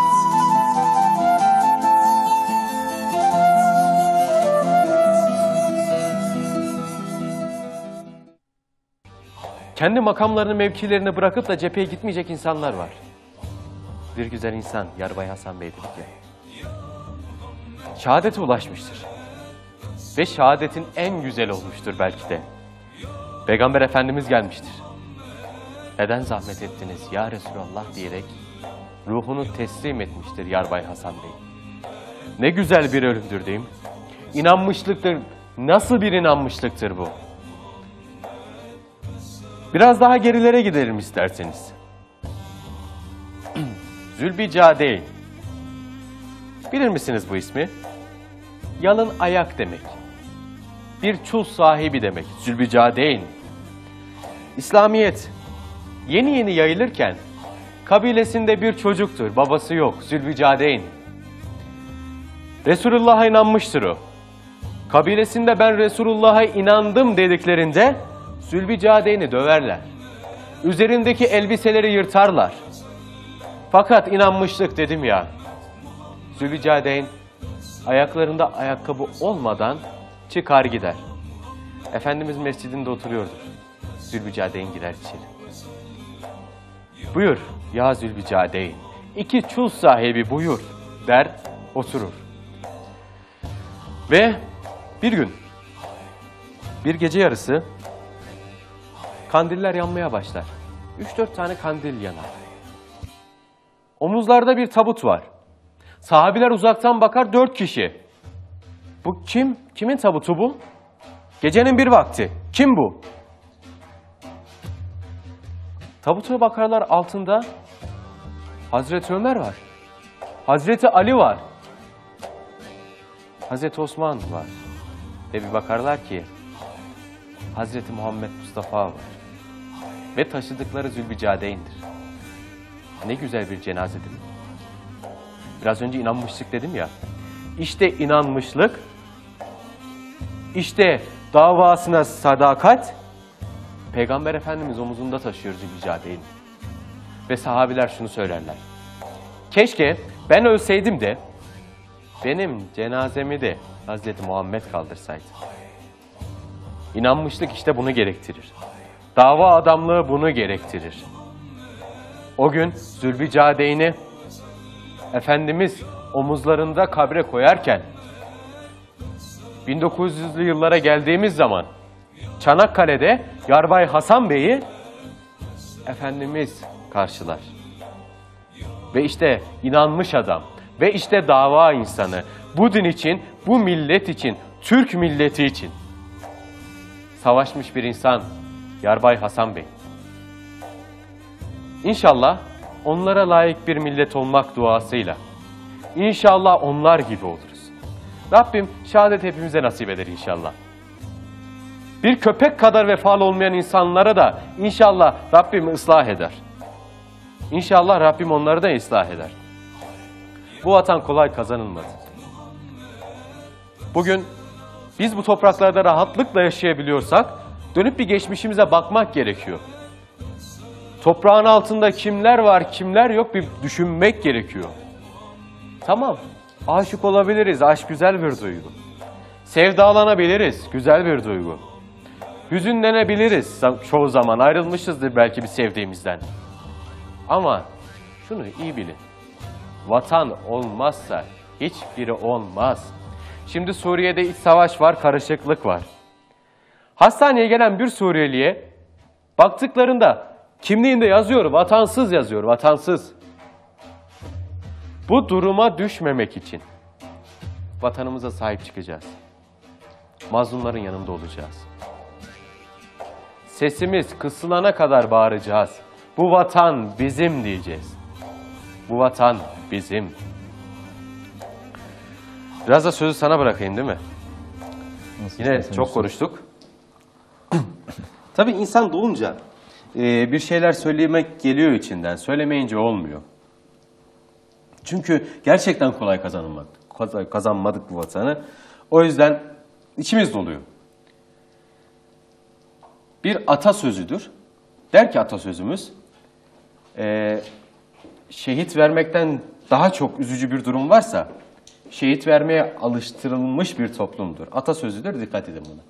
Kendi makamlarını, mevkilerini bırakıp da cepheye gitmeyecek insanlar var. Bir güzel insan Yarbay Hasan Bey dedik ya. Şehadete ulaşmıştır. Ve şehadetin en güzel olmuştur belki de. Peygamber Efendimiz gelmiştir. Neden zahmet ettiniz ya Resulallah diyerek ruhunu teslim etmiştir Yarbay Hasan Bey. Ne güzel bir ölümdür değil mi? İnanmışlıktır. Nasıl bir inanmışlıktır bu? Biraz daha gerilere gidelim isterseniz. Zülbicade. Bilir misiniz bu ismi? yalın ayak demek. Bir çul sahibi demek, Zülbicadeyn. İslamiyet yeni yeni yayılırken kabilesinde bir çocuktur, babası yok, Zülbicadeyn. Resulullah'a inanmıştır o. Kabilesinde ben Resulullah'a inandım dediklerinde Zülbicadeyn'i döverler. Üzerindeki elbiseleri yırtarlar. Fakat inanmışlık dedim ya, Zülbicadeyn ayaklarında ayakkabı olmadan çıkar gider. Efendimiz mescidinde oturuyordur. Zülbicadeyn girer içeri. Buyur ya Zülbicadeyn, iki çul sahibi buyur der, oturur. Ve bir gün, bir gece yarısı kandiller yanmaya başlar. Üç dört tane kandil yanar. Omuzlarda bir tabut var. Sahabiler uzaktan bakar, dört kişi. Bu kim? Kimin tabutu bu? Gecenin bir vakti. Kim bu? Tabuta bakarlar, altında Hazreti Ömer var. Hazreti Ali var. Hazreti Osman var. Ve bir bakarlar ki Hazreti Muhammed Mustafa var. Ve taşıdıkları Zülbicadeyn'dir. Ne güzel bir cenaze değil mi? Biraz önce inanmışlık dedim ya. İşte inanmışlık, işte davasına sadakat, Peygamber Efendimiz omuzunda taşıyor Zülbicadeyn. Ve sahabiler şunu söylerler. Keşke ben ölseydim de benim cenazemi de Hazreti Muhammed kaldırsaydı. İnanmışlık işte bunu gerektirir. Dava adamlığı bunu gerektirir. O gün Zülbicadeyn'i Efendimiz omuzlarında kabre koyarken bin dokuz yüzlü yıllara geldiğimiz zaman Çanakkale'de Yarbay Hasan Bey'i Efendimiz karşılar. Ve işte inanmış adam ve işte dava insanı, bu din için, bu millet için, Türk milleti için savaşmış bir insan Yarbay Hasan Bey. İnşallah onlara layık bir millet olmak duasıyla İnşallah onlar gibi oluruz. Rabbim şehadet hepimize nasip eder inşallah. Bir köpek kadar vefalı olmayan insanlara da inşallah Rabbim ıslah eder. İnşallah Rabbim onları da ıslah eder. Bu vatan kolay kazanılmadı. Bugün biz bu topraklarda rahatlıkla yaşayabiliyorsak dönüp bir geçmişimize bakmak gerekiyor. Toprağın altında kimler var, kimler yok bir düşünmek gerekiyor. Tamam, aşık olabiliriz, aşk güzel bir duygu. Sevdalanabiliriz, güzel bir duygu. Hüzünlenebiliriz, çoğu zaman ayrılmışızdır belki bir sevdiğimizden. Ama şunu iyi bilin, vatan olmazsa hiçbiri olmaz. Şimdi Suriye'de iç savaş var, karışıklık var. Hastaneye gelen bir Suriyeliye baktıklarında kimliğinde yazıyor, vatansız yazıyor, vatansız. Bu duruma düşmemek için vatanımıza sahip çıkacağız. Mazlumların yanında olacağız. Sesimiz kısılana kadar bağıracağız. Bu vatan bizim diyeceğiz. Bu vatan bizim. Biraz da sözü sana bırakayım değil mi? Nasıl Yine çok konuştuk. Tabii insan doğunca e, bir şeyler söylemek geliyor içinden. Söylemeyince olmuyor. Çünkü gerçekten kolay kazanılmadı. Kazanmadık bu vatanı. O yüzden içimiz doluyor. Bir atasözüdür. Der ki atasözümüz, e, şehit vermekten daha çok üzücü bir durum varsa, şehit vermeye alıştırılmış bir toplumdur. Atasözüdür, dikkat edin buna.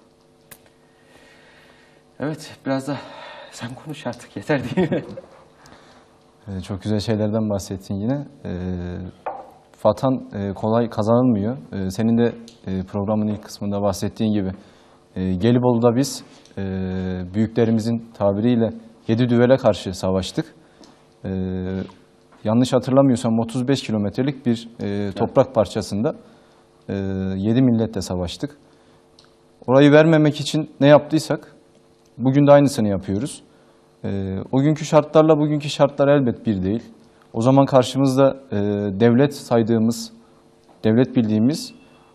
Evet, biraz da sen konuş artık, yeter değil mi? Çok güzel şeylerden bahsettin yine. E, vatan e, kolay kazanılmıyor. E, senin de e, programın ilk kısmında bahsettiğin gibi e, Gelibolu'da biz e, büyüklerimizin tabiriyle yedi düvele karşı savaştık. E, yanlış hatırlamıyorsam otuz beş kilometrelik bir e, toprak parçasında e, yedi milletle savaştık. Orayı vermemek için ne yaptıysak bugün de aynısını yapıyoruz. E, o günkü şartlarla bugünkü şartlar elbet bir değil. O zaman karşımızda e, devlet saydığımız, devlet bildiğimiz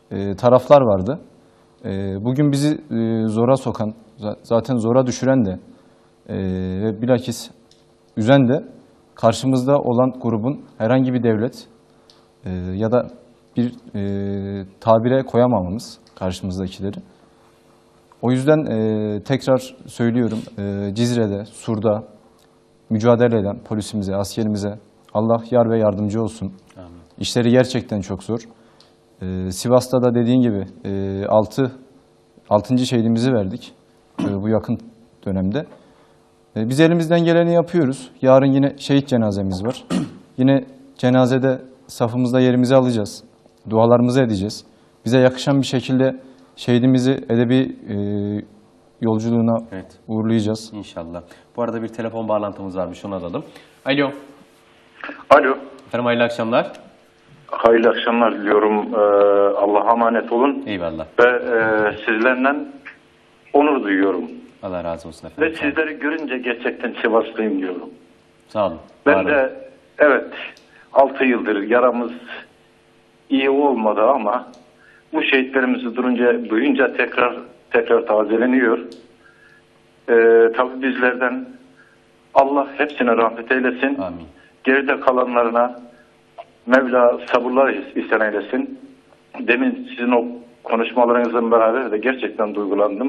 e, taraflar vardı. E, bugün bizi e, zora sokan, zaten zora düşüren de e, ve bilakis üzen de karşımızda olan grubun herhangi bir devlet e, ya da bir e, tabire koyamamamız karşımızdakileri. O yüzden e, tekrar söylüyorum, e, Cizre'de, Sur'da mücadele eden polisimize, askerimize Allah yar ve yardımcı olsun. Amin. İşleri gerçekten çok zor. E, Sivas'ta da dediğin gibi e, altı, altıncı şehidimizi verdik e, bu yakın dönemde. E, biz elimizden geleni yapıyoruz. Yarın yine şehit cenazemiz var. Yine cenazede safımızda yerimizi alacağız. Dualarımızı edeceğiz. Bize yakışan bir şekilde şehidimizi edebi e, yolculuğuna evet. uğurlayacağız. İnşallah. Bu arada bir telefon bağlantımız varmış, onu alalım. Alo. Alo. Efendim hayırlı akşamlar. Hayırlı akşamlar diliyorum. Ee, Allah'a emanet olun. Eyvallah. Ve e, sizlerle onur duyuyorum. Allah razı olsun efendim. Ve sizleri görünce gerçekten Sivaslıyım diyorum. Sağ olun. Ben Var de olun. evet altı yıldır yaramız iyi olmadı ama bu şehitlerimizi durunca, duyunca tekrar tekrar tazeleniyor. Ee, tabii bizlerden Allah hepsine rahmet eylesin. Amin. Geride kalanlarına Mevla sabırlar ihsan eylesin. Demin sizin o konuşmalarınızla beraber de gerçekten duygulandım.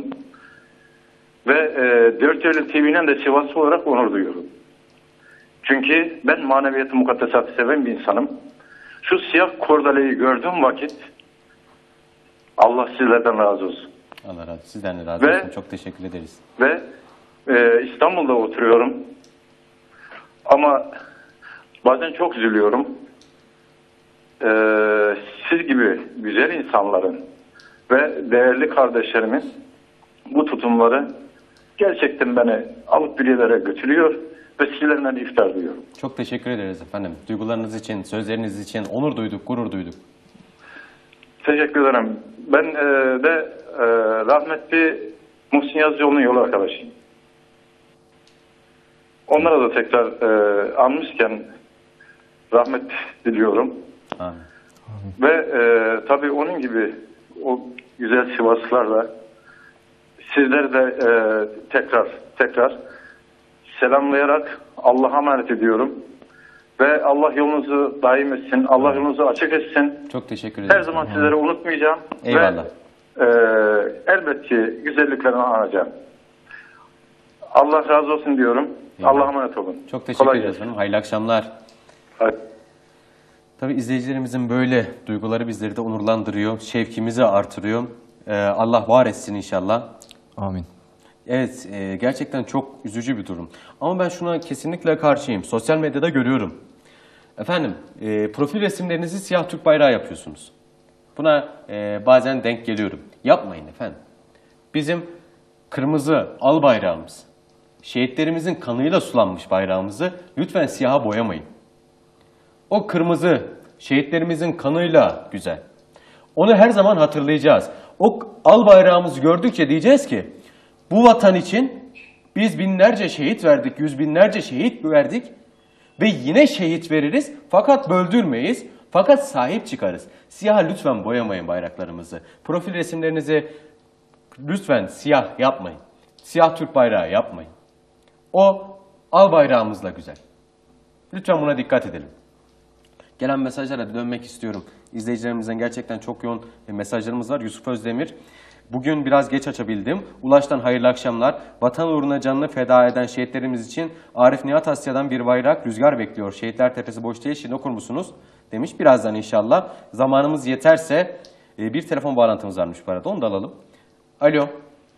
Ve e, Dört Eylül T V'den de Sivaslı olarak onur duyuyorum. Çünkü ben maneviyatı mukaddesatı seven bir insanım. Şu siyah kordeleyi gördüğüm vakit Allah sizlerden razı olsun. Allah razı olsun. Sizden de razı ve, olsun. Çok teşekkür ederiz. Ve e, İstanbul'da oturuyorum. Ama bazen çok üzülüyorum. E, siz gibi güzel insanların ve değerli kardeşlerimin bu tutumları gerçekten beni alıp bir yerlere götürüyor ve sizlerden iftar duyuyorum. Çok teşekkür ederiz efendim. Duygularınız için, sözleriniz için onur duyduk, gurur duyduk. Teşekkür ederim. Ben e, de e, rahmetli Muhsin Yazıcıoğlu'nun yol arkadaşıyım. Onlara da tekrar e, anmışken rahmet diliyorum. Amin. Ve e, tabii onun gibi o güzel Sivaslılarla sizleri de e, tekrar tekrar selamlayarak Allah'a emanet ediyorum. Ve Allah yolunuzu daim etsin. Allah yolunuzu açık etsin. Çok teşekkür ederim. Her zaman sizleri unutmayacağım. Eyvallah. Ve e, elbette güzelliklerini anacağım. Allah razı olsun diyorum. Allah'a emanet olun. Çok teşekkür ederiz efendim. Hayırlı akşamlar. Hayır. Tabii izleyicilerimizin böyle duyguları bizleri de onurlandırıyor. Şevkimizi artırıyor. Ee, Allah var etsin inşallah. Amin. Evet, e, gerçekten çok üzücü bir durum. Ama ben şuna kesinlikle karşıyım. Sosyal medyada görüyorum. Efendim, e, profil resimlerinizi siyah Türk bayrağı yapıyorsunuz. Buna e, bazen denk geliyorum. Yapmayın efendim. Bizim kırmızı al bayrağımız, şehitlerimizin kanıyla sulanmış bayrağımızı lütfen siyaha boyamayın. O kırmızı şehitlerimizin kanıyla güzel. Onu her zaman hatırlayacağız. O al bayrağımızı gördükçe diyeceğiz ki bu vatan için biz binlerce şehit verdik, yüz binlerce şehit verdik ve yine şehit veririz fakat böldürmeyiz, fakat sahip çıkarız. Siyaha lütfen boyamayın bayraklarımızı. Profil resimlerinizi lütfen siyah yapmayın. Siyah Türk bayrağı yapmayın. O al bayrağımızla güzel. Lütfen buna dikkat edelim. Gelen mesajlara dönmek istiyorum. İzleyicilerimizden gerçekten çok yoğun mesajlarımız var. Yusuf Özdemir. Bugün biraz geç açabildim. Ulaş'tan hayırlı akşamlar. Vatan uğruna canını feda eden şehitlerimiz için Arif Nihat Asya'dan bir bayrak rüzgar bekliyor. Şehitler Tepesi boş değil, şiir okur musunuz? Demiş. Birazdan inşallah. Zamanımız yeterse bir telefon bağlantımız varmış bu arada. Onu da alalım. Alo.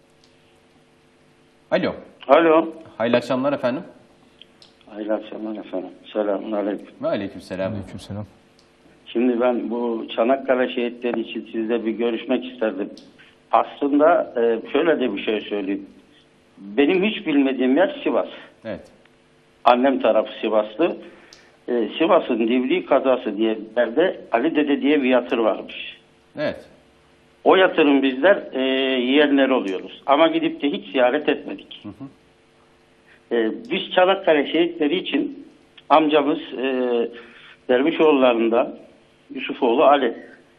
Alo. Alo. Hayırlı akşamlar efendim. Hayırlı akşamlar efendim. Selamun aleyküm. Ve aleyküm selam. Aleyküm selam. Şimdi ben bu Çanakkale şehitleri için sizle bir görüşmek isterdim. Aslında şöyle de bir şey söyleyeyim. Benim hiç bilmediğim yer Sivas. Evet. Annem tarafı Sivaslı. Sivas'ın Divriği kazası diye bir yerde Ali Dede diye bir yatır varmış. Evet. O yatırın bizler e, yiyenler oluyoruz. Ama gidip de hiç ziyaret etmedik. Hı hı. E, biz Çanakkale şehitleri için amcamız e, Dervişoğullarından Yusufoğlu Ali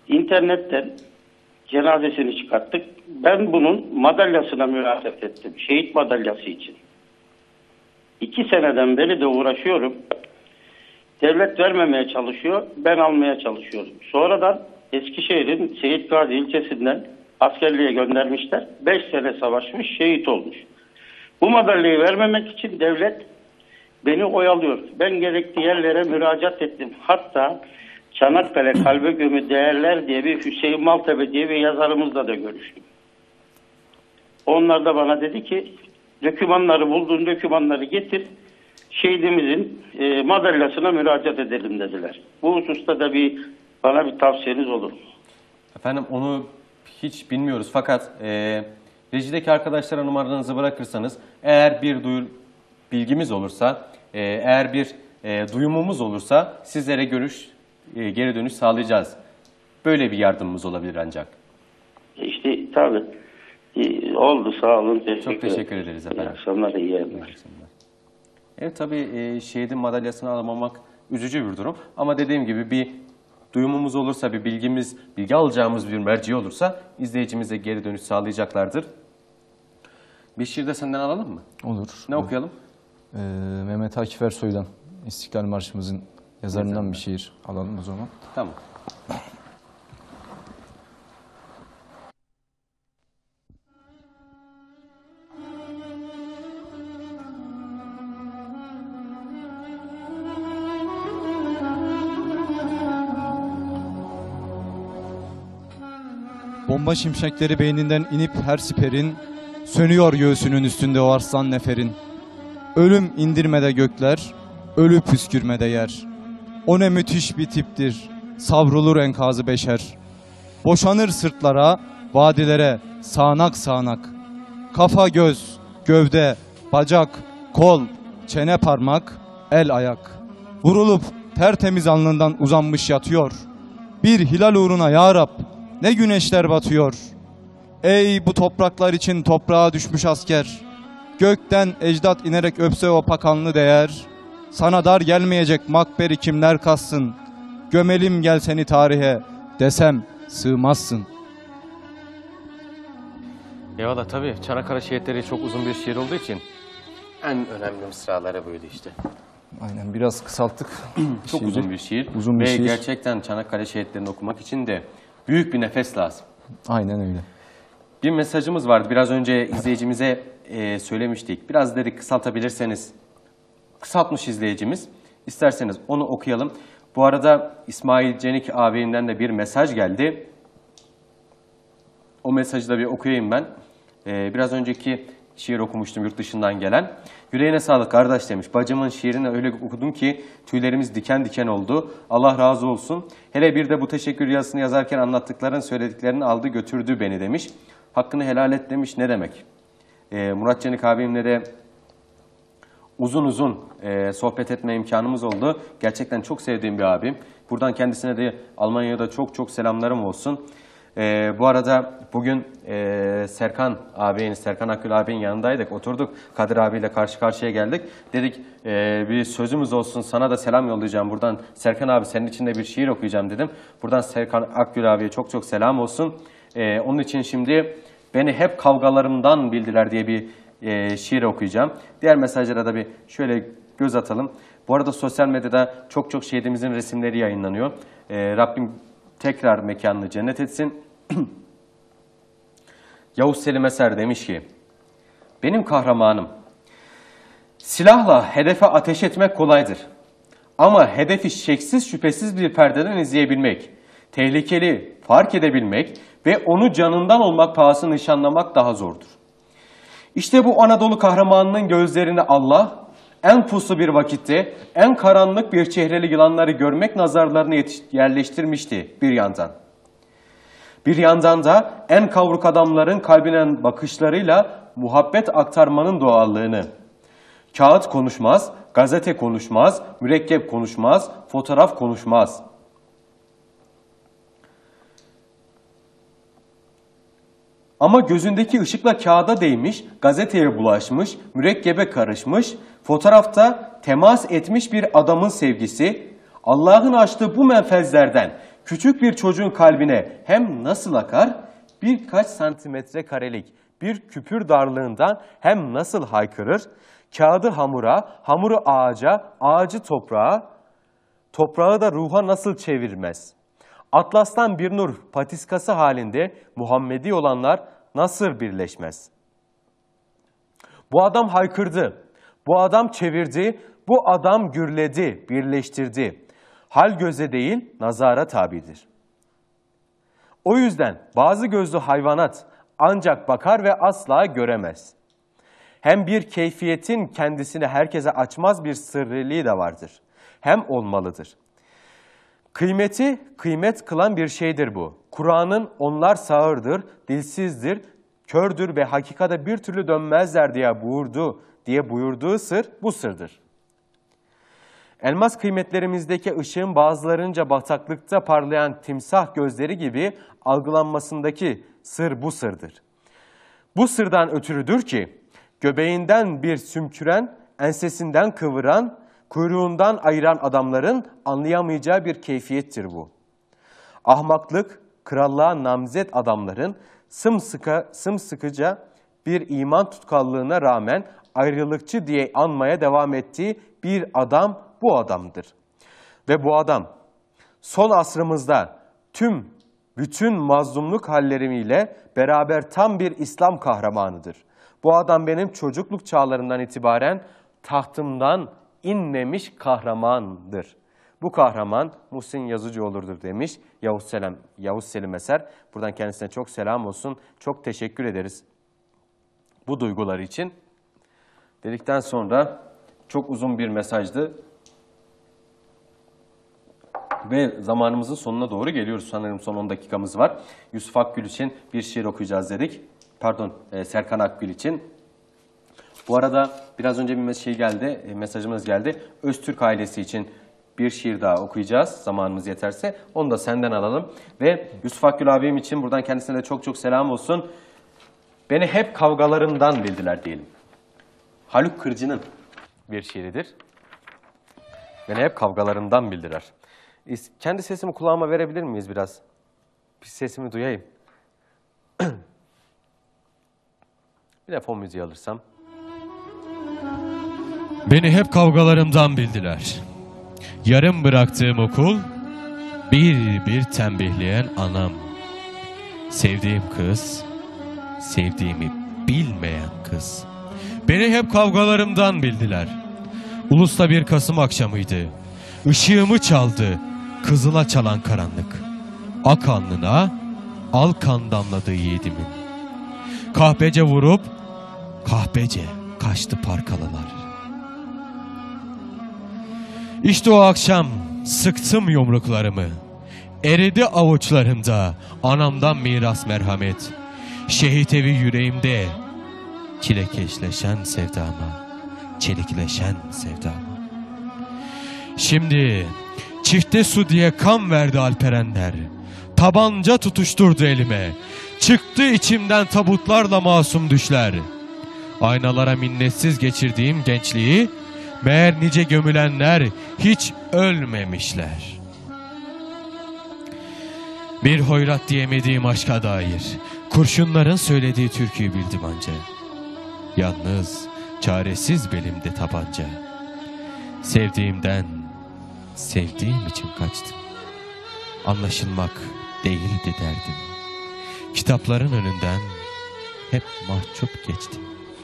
internetten cenazesini çıkarttık. Ben bunun madalyasına müracaat ettim. Şehit madalyası için. İki seneden beri de uğraşıyorum. Devlet vermemeye çalışıyor, ben almaya çalışıyorum. Sonradan Eskişehir'in Seyit Gazi ilçesinden askerliğe göndermişler. Beş sene savaşmış, şehit olmuş. Bu madalyayı vermemek için devlet beni oyalıyor. Ben gerekli yerlere müracaat ettim. Hatta Çanakkale Kalbe Gömü Değerler diye bir Hüseyin Maltepe diye bir yazarımızla da görüştüm. Onlar da bana dedi ki dokümanları bulduğun dokümanları getir. Şehidimizin e, madalyasına müracaat edelim dediler. Bu hususta da bir bana bir tavsiyeniz olur. Efendim onu hiç bilmiyoruz fakat e, rejideki arkadaşlara numaranızı bırakırsanız eğer bir duyur, bilgimiz olursa, e, eğer bir e, duyumumuz olursa sizlere görüş, e, geri dönüş sağlayacağız. Böyle bir yardımımız olabilir ancak. İşte tabii. E, oldu, sağ olun. Teşekkür Çok teşekkür ederiz efendim. İyi akşamlar, iyi yayınlar. Evet tabii e, şehidin madalyasını alamamak üzücü bir durum. Ama dediğim gibi bir duyumumuz olursa, bir bilgimiz, bilgi alacağımız bir merci olursa izleyicimize geri dönüş sağlayacaklardır. Bir şiir de senden alalım mı? Olur. Ne okuyalım? Ee, Mehmet Akif Ersoy'dan İstiklal Marşımızın yazarından bir şiir alalım o zaman. Tamam. Bomba şimşekleri beyninden inip her siperin, sönüyor göğsünün üstünde o arslan neferin. Ölüm indirmede gökler, ölü püskürmede yer. O ne müthiş bir tiptir, savrulur enkazı beşer. Boşanır sırtlara, vadilere, sağanak sağanak. Kafa göz, gövde, bacak, kol, çene parmak, el ayak. Vurulup tertemiz alnından uzanmış yatıyor. Bir hilal uğruna ya Rab, ne güneşler batıyor. Ey bu topraklar için toprağa düşmüş asker. Gökten ecdat inerek öpse o pakanlı değer. Sana dar gelmeyecek makberi kimler kassın. Gömelim gel seni tarihe desem sığmazsın. Eyvallah tabii. Çanakkale şehitleri çok uzun bir şiir olduğu için en önemli mısraları buydu işte. Aynen biraz kısalttık. Çok şiiri. uzun bir şiir. Uzun bir Ve şiir. gerçekten Çanakkale şehitlerini okumak için de büyük bir nefes lazım. Aynen öyle. Bir mesajımız vardı. Biraz önce izleyicimize e, söylemiştik. Biraz dedik kısaltabilirseniz. Kısaltmış izleyicimiz. İsterseniz onu okuyalım. Bu arada İsmail Cenik ağabeyinden de bir mesaj geldi. O mesajı da bir okuyayım ben. E, biraz önceki şiir okumuştum yurt dışından gelen. Yüreğine sağlık kardeş demiş. Bacımın şiirini öyle okudum ki tüylerimiz diken diken oldu. Allah razı olsun. Hele bir de bu teşekkür yazısını yazarken anlattıkların söylediklerini aldı götürdü beni demiş. Hakkını helal et demiş. Ne demek? Ee, Murat Cenik abimle de uzun uzun e, sohbet etme imkanımız oldu. Gerçekten çok sevdiğim bir abim. Buradan kendisine de Almanya'da çok çok selamlarım olsun. Ee, bu arada bugün e, Serkan abinin, Serkan Akgül abinin yanındaydık. Oturduk. Kadir abiyle karşı karşıya geldik. Dedik e, bir sözümüz olsun, sana da selam yollayacağım. Buradan Serkan abi senin için de bir şiir okuyacağım dedim. Buradan Serkan Akgül abiye çok çok selam olsun. E, onun için şimdi beni hep kavgalarımdan bildiler diye bir e, şiir okuyacağım. Diğer mesajlara da bir şöyle göz atalım. Bu arada sosyal medyada çok çok şehidimizin resimleri yayınlanıyor. E, Rabbim tekrar mekanını cennet etsin. Yavuz Selim Eser demiş ki, benim kahramanım, silahla hedefe ateş etmek kolaydır. Ama hedefi şeksiz şüphesiz bir perdeden izleyebilmek, tehlikeli fark edebilmek ve onu canından olmak pahasına nişanlamak daha zordur. İşte bu Anadolu kahramanının gözlerini Allah, en puslu bir vakitte, en karanlık bir çehreli yılanları görmek nazarlarını yerleştirmişti bir yandan. Bir yandan da en kavruk adamların kalbine bakışlarıyla muhabbet aktarmanın doğallığını. Kağıt konuşmaz, gazete konuşmaz, mürekkep konuşmaz, fotoğraf konuşmaz. Ama gözündeki ışıkla kağıda değmiş, gazeteye bulaşmış, mürekkebe karışmış, fotoğrafta temas etmiş bir adamın sevgisi, Allah'ın açtığı bu menfezlerden küçük bir çocuğun kalbine hem nasıl akar, birkaç santimetre karelik bir küpür darlığından hem nasıl haykırır, kağıdı hamura, hamuru ağaca, ağacı toprağa, toprağı da ruha nasıl çevirmez? Atlas'tan bir nur patiskası halinde Muhammedi olanlar nasıl birleşmez? Bu adam haykırdı, bu adam çevirdi, bu adam gürledi, birleştirdi. Hal göze değil, nazara tabidir. O yüzden bazı gözlü hayvanat ancak bakar ve asla göremez. Hem bir keyfiyetin kendisini herkese açmaz bir sırriliği de vardır. Hem olmalıdır. Kıymeti kıymet kılan bir şeydir bu. Kur'an'ın onlar sağırdır, dilsizdir, kördür ve hakikate bir türlü dönmezler diye buyurdu, diye buyurduğu sır bu sırdır. Elmas kıymetlerimizdeki ışığın bazılarınca bataklıkta parlayan timsah gözleri gibi algılanmasındaki sır bu sırdır. Bu sırdan ötürüdür ki göbeğinden bir sümküren, ensesinden kıvıran, kuyruğundan ayıran adamların anlayamayacağı bir keyfiyettir bu. Ahmaklık, krallığa namzet adamların sımsıkı, sımsıkıca bir iman tutkallığına rağmen ayrılıkçı diye anmaya devam ettiği bir adam bu adamdır. Ve bu adam son asrımızda tüm bütün mazlumluk hallerimiyle beraber tam bir İslam kahramanıdır. Bu adam benim çocukluk çağlarından itibaren tahtımdan inmemiş kahramandır. Bu kahraman Muhsin Yazıcıoğlu'dur demiş Yavuz Selim, Yavuz Selim Eser. Buradan kendisine çok selam olsun. Çok teşekkür ederiz bu duyguları için. Dedikten sonra çok uzun bir mesajdı. Ve zamanımızın sonuna doğru geliyoruz. Sanırım son on dakikamız var. Yusuf Akgül için bir şiir okuyacağız dedik. Pardon, Serkan Akgül için. Bu arada biraz önce bir şey geldi, mesajımız geldi. Öztürk ailesi için bir şiir daha okuyacağız zamanımız yeterse. Onu da senden alalım. Ve Yusuf Akgül abim için buradan kendisine de çok çok selam olsun. Beni hep kavgalarımdan bildiler diyelim. Haluk Kırcı'nın bir şiiridir. Beni hep kavgalarımdan bildiler. Kendi sesimi kulağıma verebilir miyiz biraz? Bir sesimi duyayım. Bir de fon müziği alırsam. Beni hep kavgalarımdan bildiler. Yarım bıraktığım okul, bir bir tembihleyen anam. Sevdiğim kız, sevdiğimi bilmeyen kız. Beni hep kavgalarımdan bildiler. Ulus'ta bir Kasım akşamıydı. Işığımı çaldı, kızıla çalan karanlık. Ak alnına, al kan damladı yiğidimin. Kahpece vurup, kahpece kaçtı parkalılar. İşte o akşam sıktım yumruklarımı. Eridi avuçlarımda anamdan miras merhamet. Şehit evi yüreğimde çilekeşleşen sevdama, çelikleşen sevdama. Şimdi çifte su diye kan verdi alperenler. Tabanca tutuşturdu elime. Çıktı içimden tabutlarla masum düşler. Aynalara minnetsiz geçirdiğim gençliği meğer nice gömülenler hiç ölmemişler. Bir hoyrat diyemediğim aşka dair kurşunların söylediği türküyü bildim anca. Yalnız çaresiz belimde tabanca. Sevdiğimden, sevdiğim için kaçtım. Anlaşılmak değildi derdim. Kitapların önünden hep mahcup geçtim.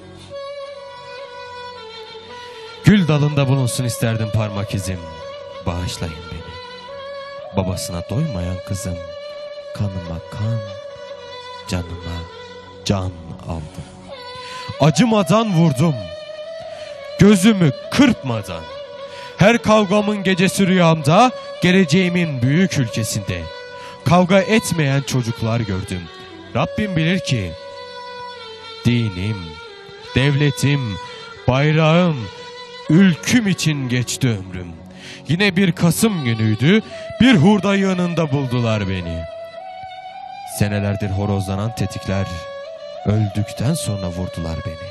Gül dalında bulunsun isterdim parmak izim. Bağışlayın beni. Babasına doymayan kızım. Kanıma kan, canıma can aldım. Acımadan vurdum. Gözümü kırpmadan. Her kavgamın gecesi rüyamda, geleceğimin büyük ülkesinde. Kavga etmeyen çocuklar gördüm. Rabbim bilir ki dinim, devletim, bayrağım, ülküm için geçti ömrüm. Yine bir Kasım günüydü, bir hurda yanında buldular beni. Senelerdir horozlanan tetikler öldükten sonra vurdular beni.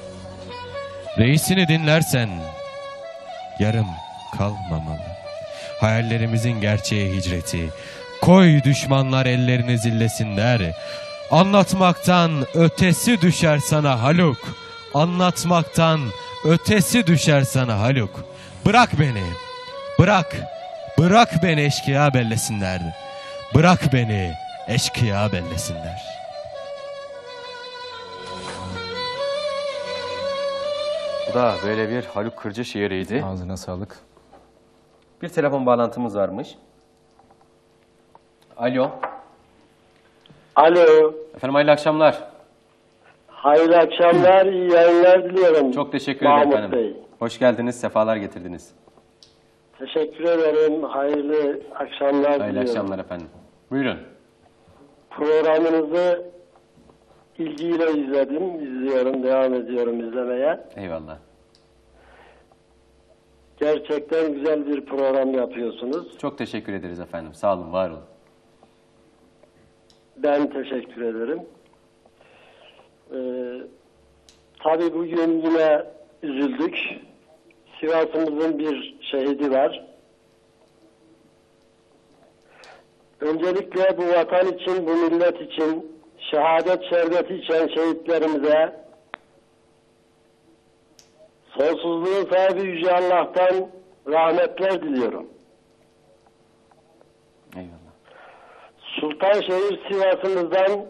Reisini dinlersen yarım kalmamalı. hayallerimizin gerçeğe hicreti. Koy düşmanlar ellerini zillesinler. Anlatmaktan ötesi düşer sana Haluk. Anlatmaktan ötesi düşer sana Haluk. Bırak beni, bırak, bırak beni eşkıya bellesinler. Bırak beni eşkıya bellesinler. Bu da böyle bir Haluk Kırcı şiiriydi. Ağzına sağlık. Bir telefon bağlantımız varmış. Alo. Alo. Efendim hayırlı akşamlar. Hayırlı akşamlar, iyi yayınlar diliyorum. Çok teşekkür ederim Mahmut efendim. Bey. Hoş geldiniz, sefalar getirdiniz. Teşekkür ederim, hayırlı akşamlar Hayırlı diliyorum. akşamlar efendim. Buyurun. Programınızı ilgiyle izledim, izliyorum, devam ediyorum izlemeye. Eyvallah. Gerçekten güzel bir program yapıyorsunuz. Çok teşekkür ederiz efendim. Sağ olun, var olun. Ben teşekkür ederim. Ee, tabii bugün yine üzüldük. Sivas'ımızın bir şehidi var. Öncelikle bu vatan için, bu millet için, şehadet şerbeti içen şehitlerimize sonsuzluğun sahibi Yüce Allah'tan rahmetler diliyorum. Eyvallah. Sultanşehir Sivas'ımızdan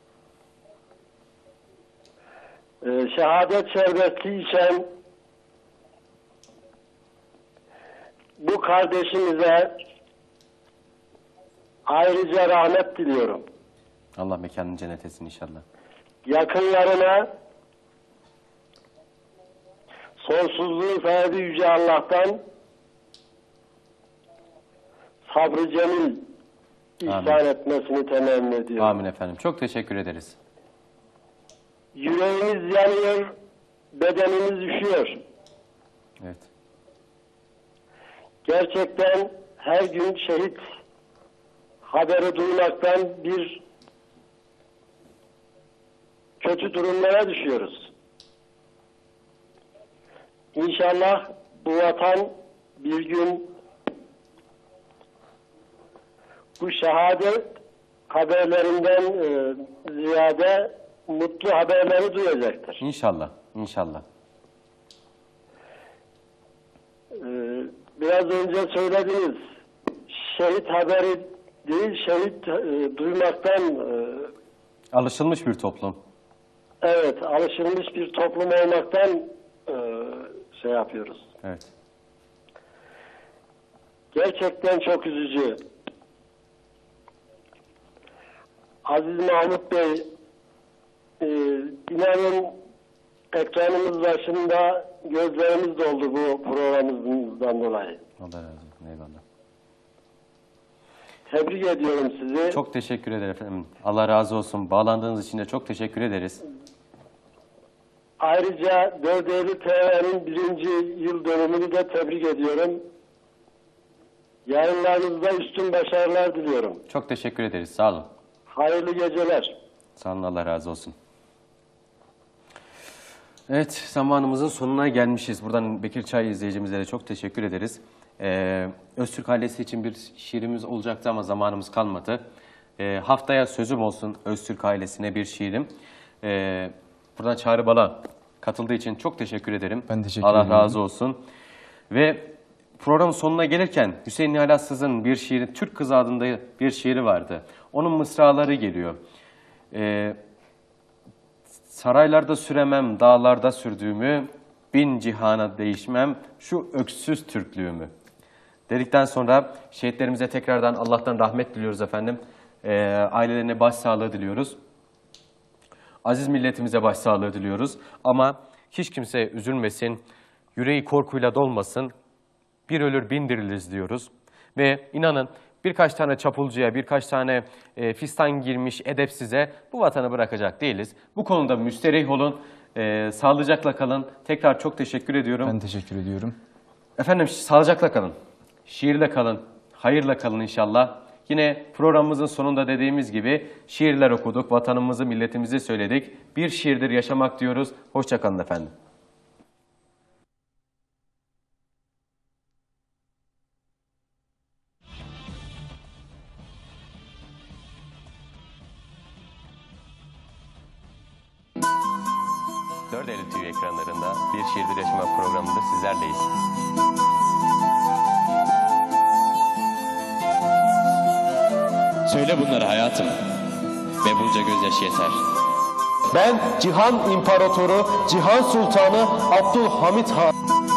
e, şehadet şerbeti içen bu kardeşimize ayrıca rahmet diliyorum. Allah mekanını cennet etsin inşallah. Yakınlarına sonsuzluğun sahibi Yüce Allah'tan sabrı cemil ihsan etmesini temenni ediyorum. Amin efendim. Çok teşekkür ederiz. Yüreğimiz yanıyor, bedenimiz üşüyor. Evet. Gerçekten her gün şehit haberi duymaktan bir kötü durumlara düşüyoruz. İnşallah bu vatan bir gün bu şehadet haberlerinden e, ziyade mutlu haberleri duyacaktır. İnşallah. İnşallah. Ee, biraz önce söylediniz. Şehit haberi değil, şehit e, duymaktan e, Alışılmış bir toplum. evet, alışılmış bir toplum olmaktan e, şey yapıyoruz. Evet. Gerçekten çok üzücü. Aziz Mahmut Bey, e, inanın ekranımız başında gözlerimiz doldu bu programımızdan dolayı. Allah razı olsun. Eyvallah. Tebrik ediyorum sizi. Çok teşekkür ederim efendim. Allah razı olsun. Bağlandığınız için de çok teşekkür ederiz. Ayrıca dört Eylül T V'nin birinci yıl dönümünü de tebrik ediyorum. Yayınlarınızda üstün başarılar diliyorum. Çok teşekkür ederiz. Sağ olun. Hayırlı geceler. Sağ olun. Allah razı olsun. Evet, zamanımızın sonuna gelmişiz. Buradan Bekir Çay izleyicimize de çok teşekkür ederiz. Ee, Öztürk ailesi için bir şiirimiz olacaktı ama zamanımız kalmadı. Ee, haftaya sözüm olsun Öztürk ailesine bir şiirim. Ee, buradan Çağrı Bala katıldığı için çok teşekkür ederim. Ben teşekkür Allah ederim. razı olsun. Ve programın sonuna gelirken Hüseyin Nihal Assız'ın bir şiiri, Türk Kızı adında bir şiiri vardı. Onun mısraları geliyor. Ee, Saraylarda süremem, dağlarda sürdüğümü, bin cihana değişmem, şu öksüz Türklüğümü. Dedikten sonra şehitlerimize tekrardan Allah'tan rahmet diliyoruz efendim. Ee, ailelerine başsağlığı diliyoruz. Aziz milletimize başsağlığı diliyoruz. Ama hiç kimse üzülmesin, yüreği korkuyla dolmasın. Bir ölür bin diriliriz diyoruz. Ve inanın birkaç tane çapulcuya, birkaç tane e, fistan girmiş edepsize bu vatanı bırakacak değiliz. Bu konuda müsterih olun, e, sağlıcakla kalın. Tekrar çok teşekkür ediyorum. Ben teşekkür ediyorum. Efendim sağlıcakla kalın, şiirle kalın, hayırla kalın inşallah. Yine programımızın sonunda dediğimiz gibi şiirler okuduk, vatanımızı, milletimizi söyledik. Bir şiirdir yaşamak diyoruz. Hoşça kalın efendim. dört Eylül T V ekranlarında Bir Şiirdir Yaşamak programında sizlerleyiz. Söyle bunları hayatım ve bunca gözyaşı yeter. Ben Cihan İmparatoru, Cihan Sultanı Abdülhamit Han.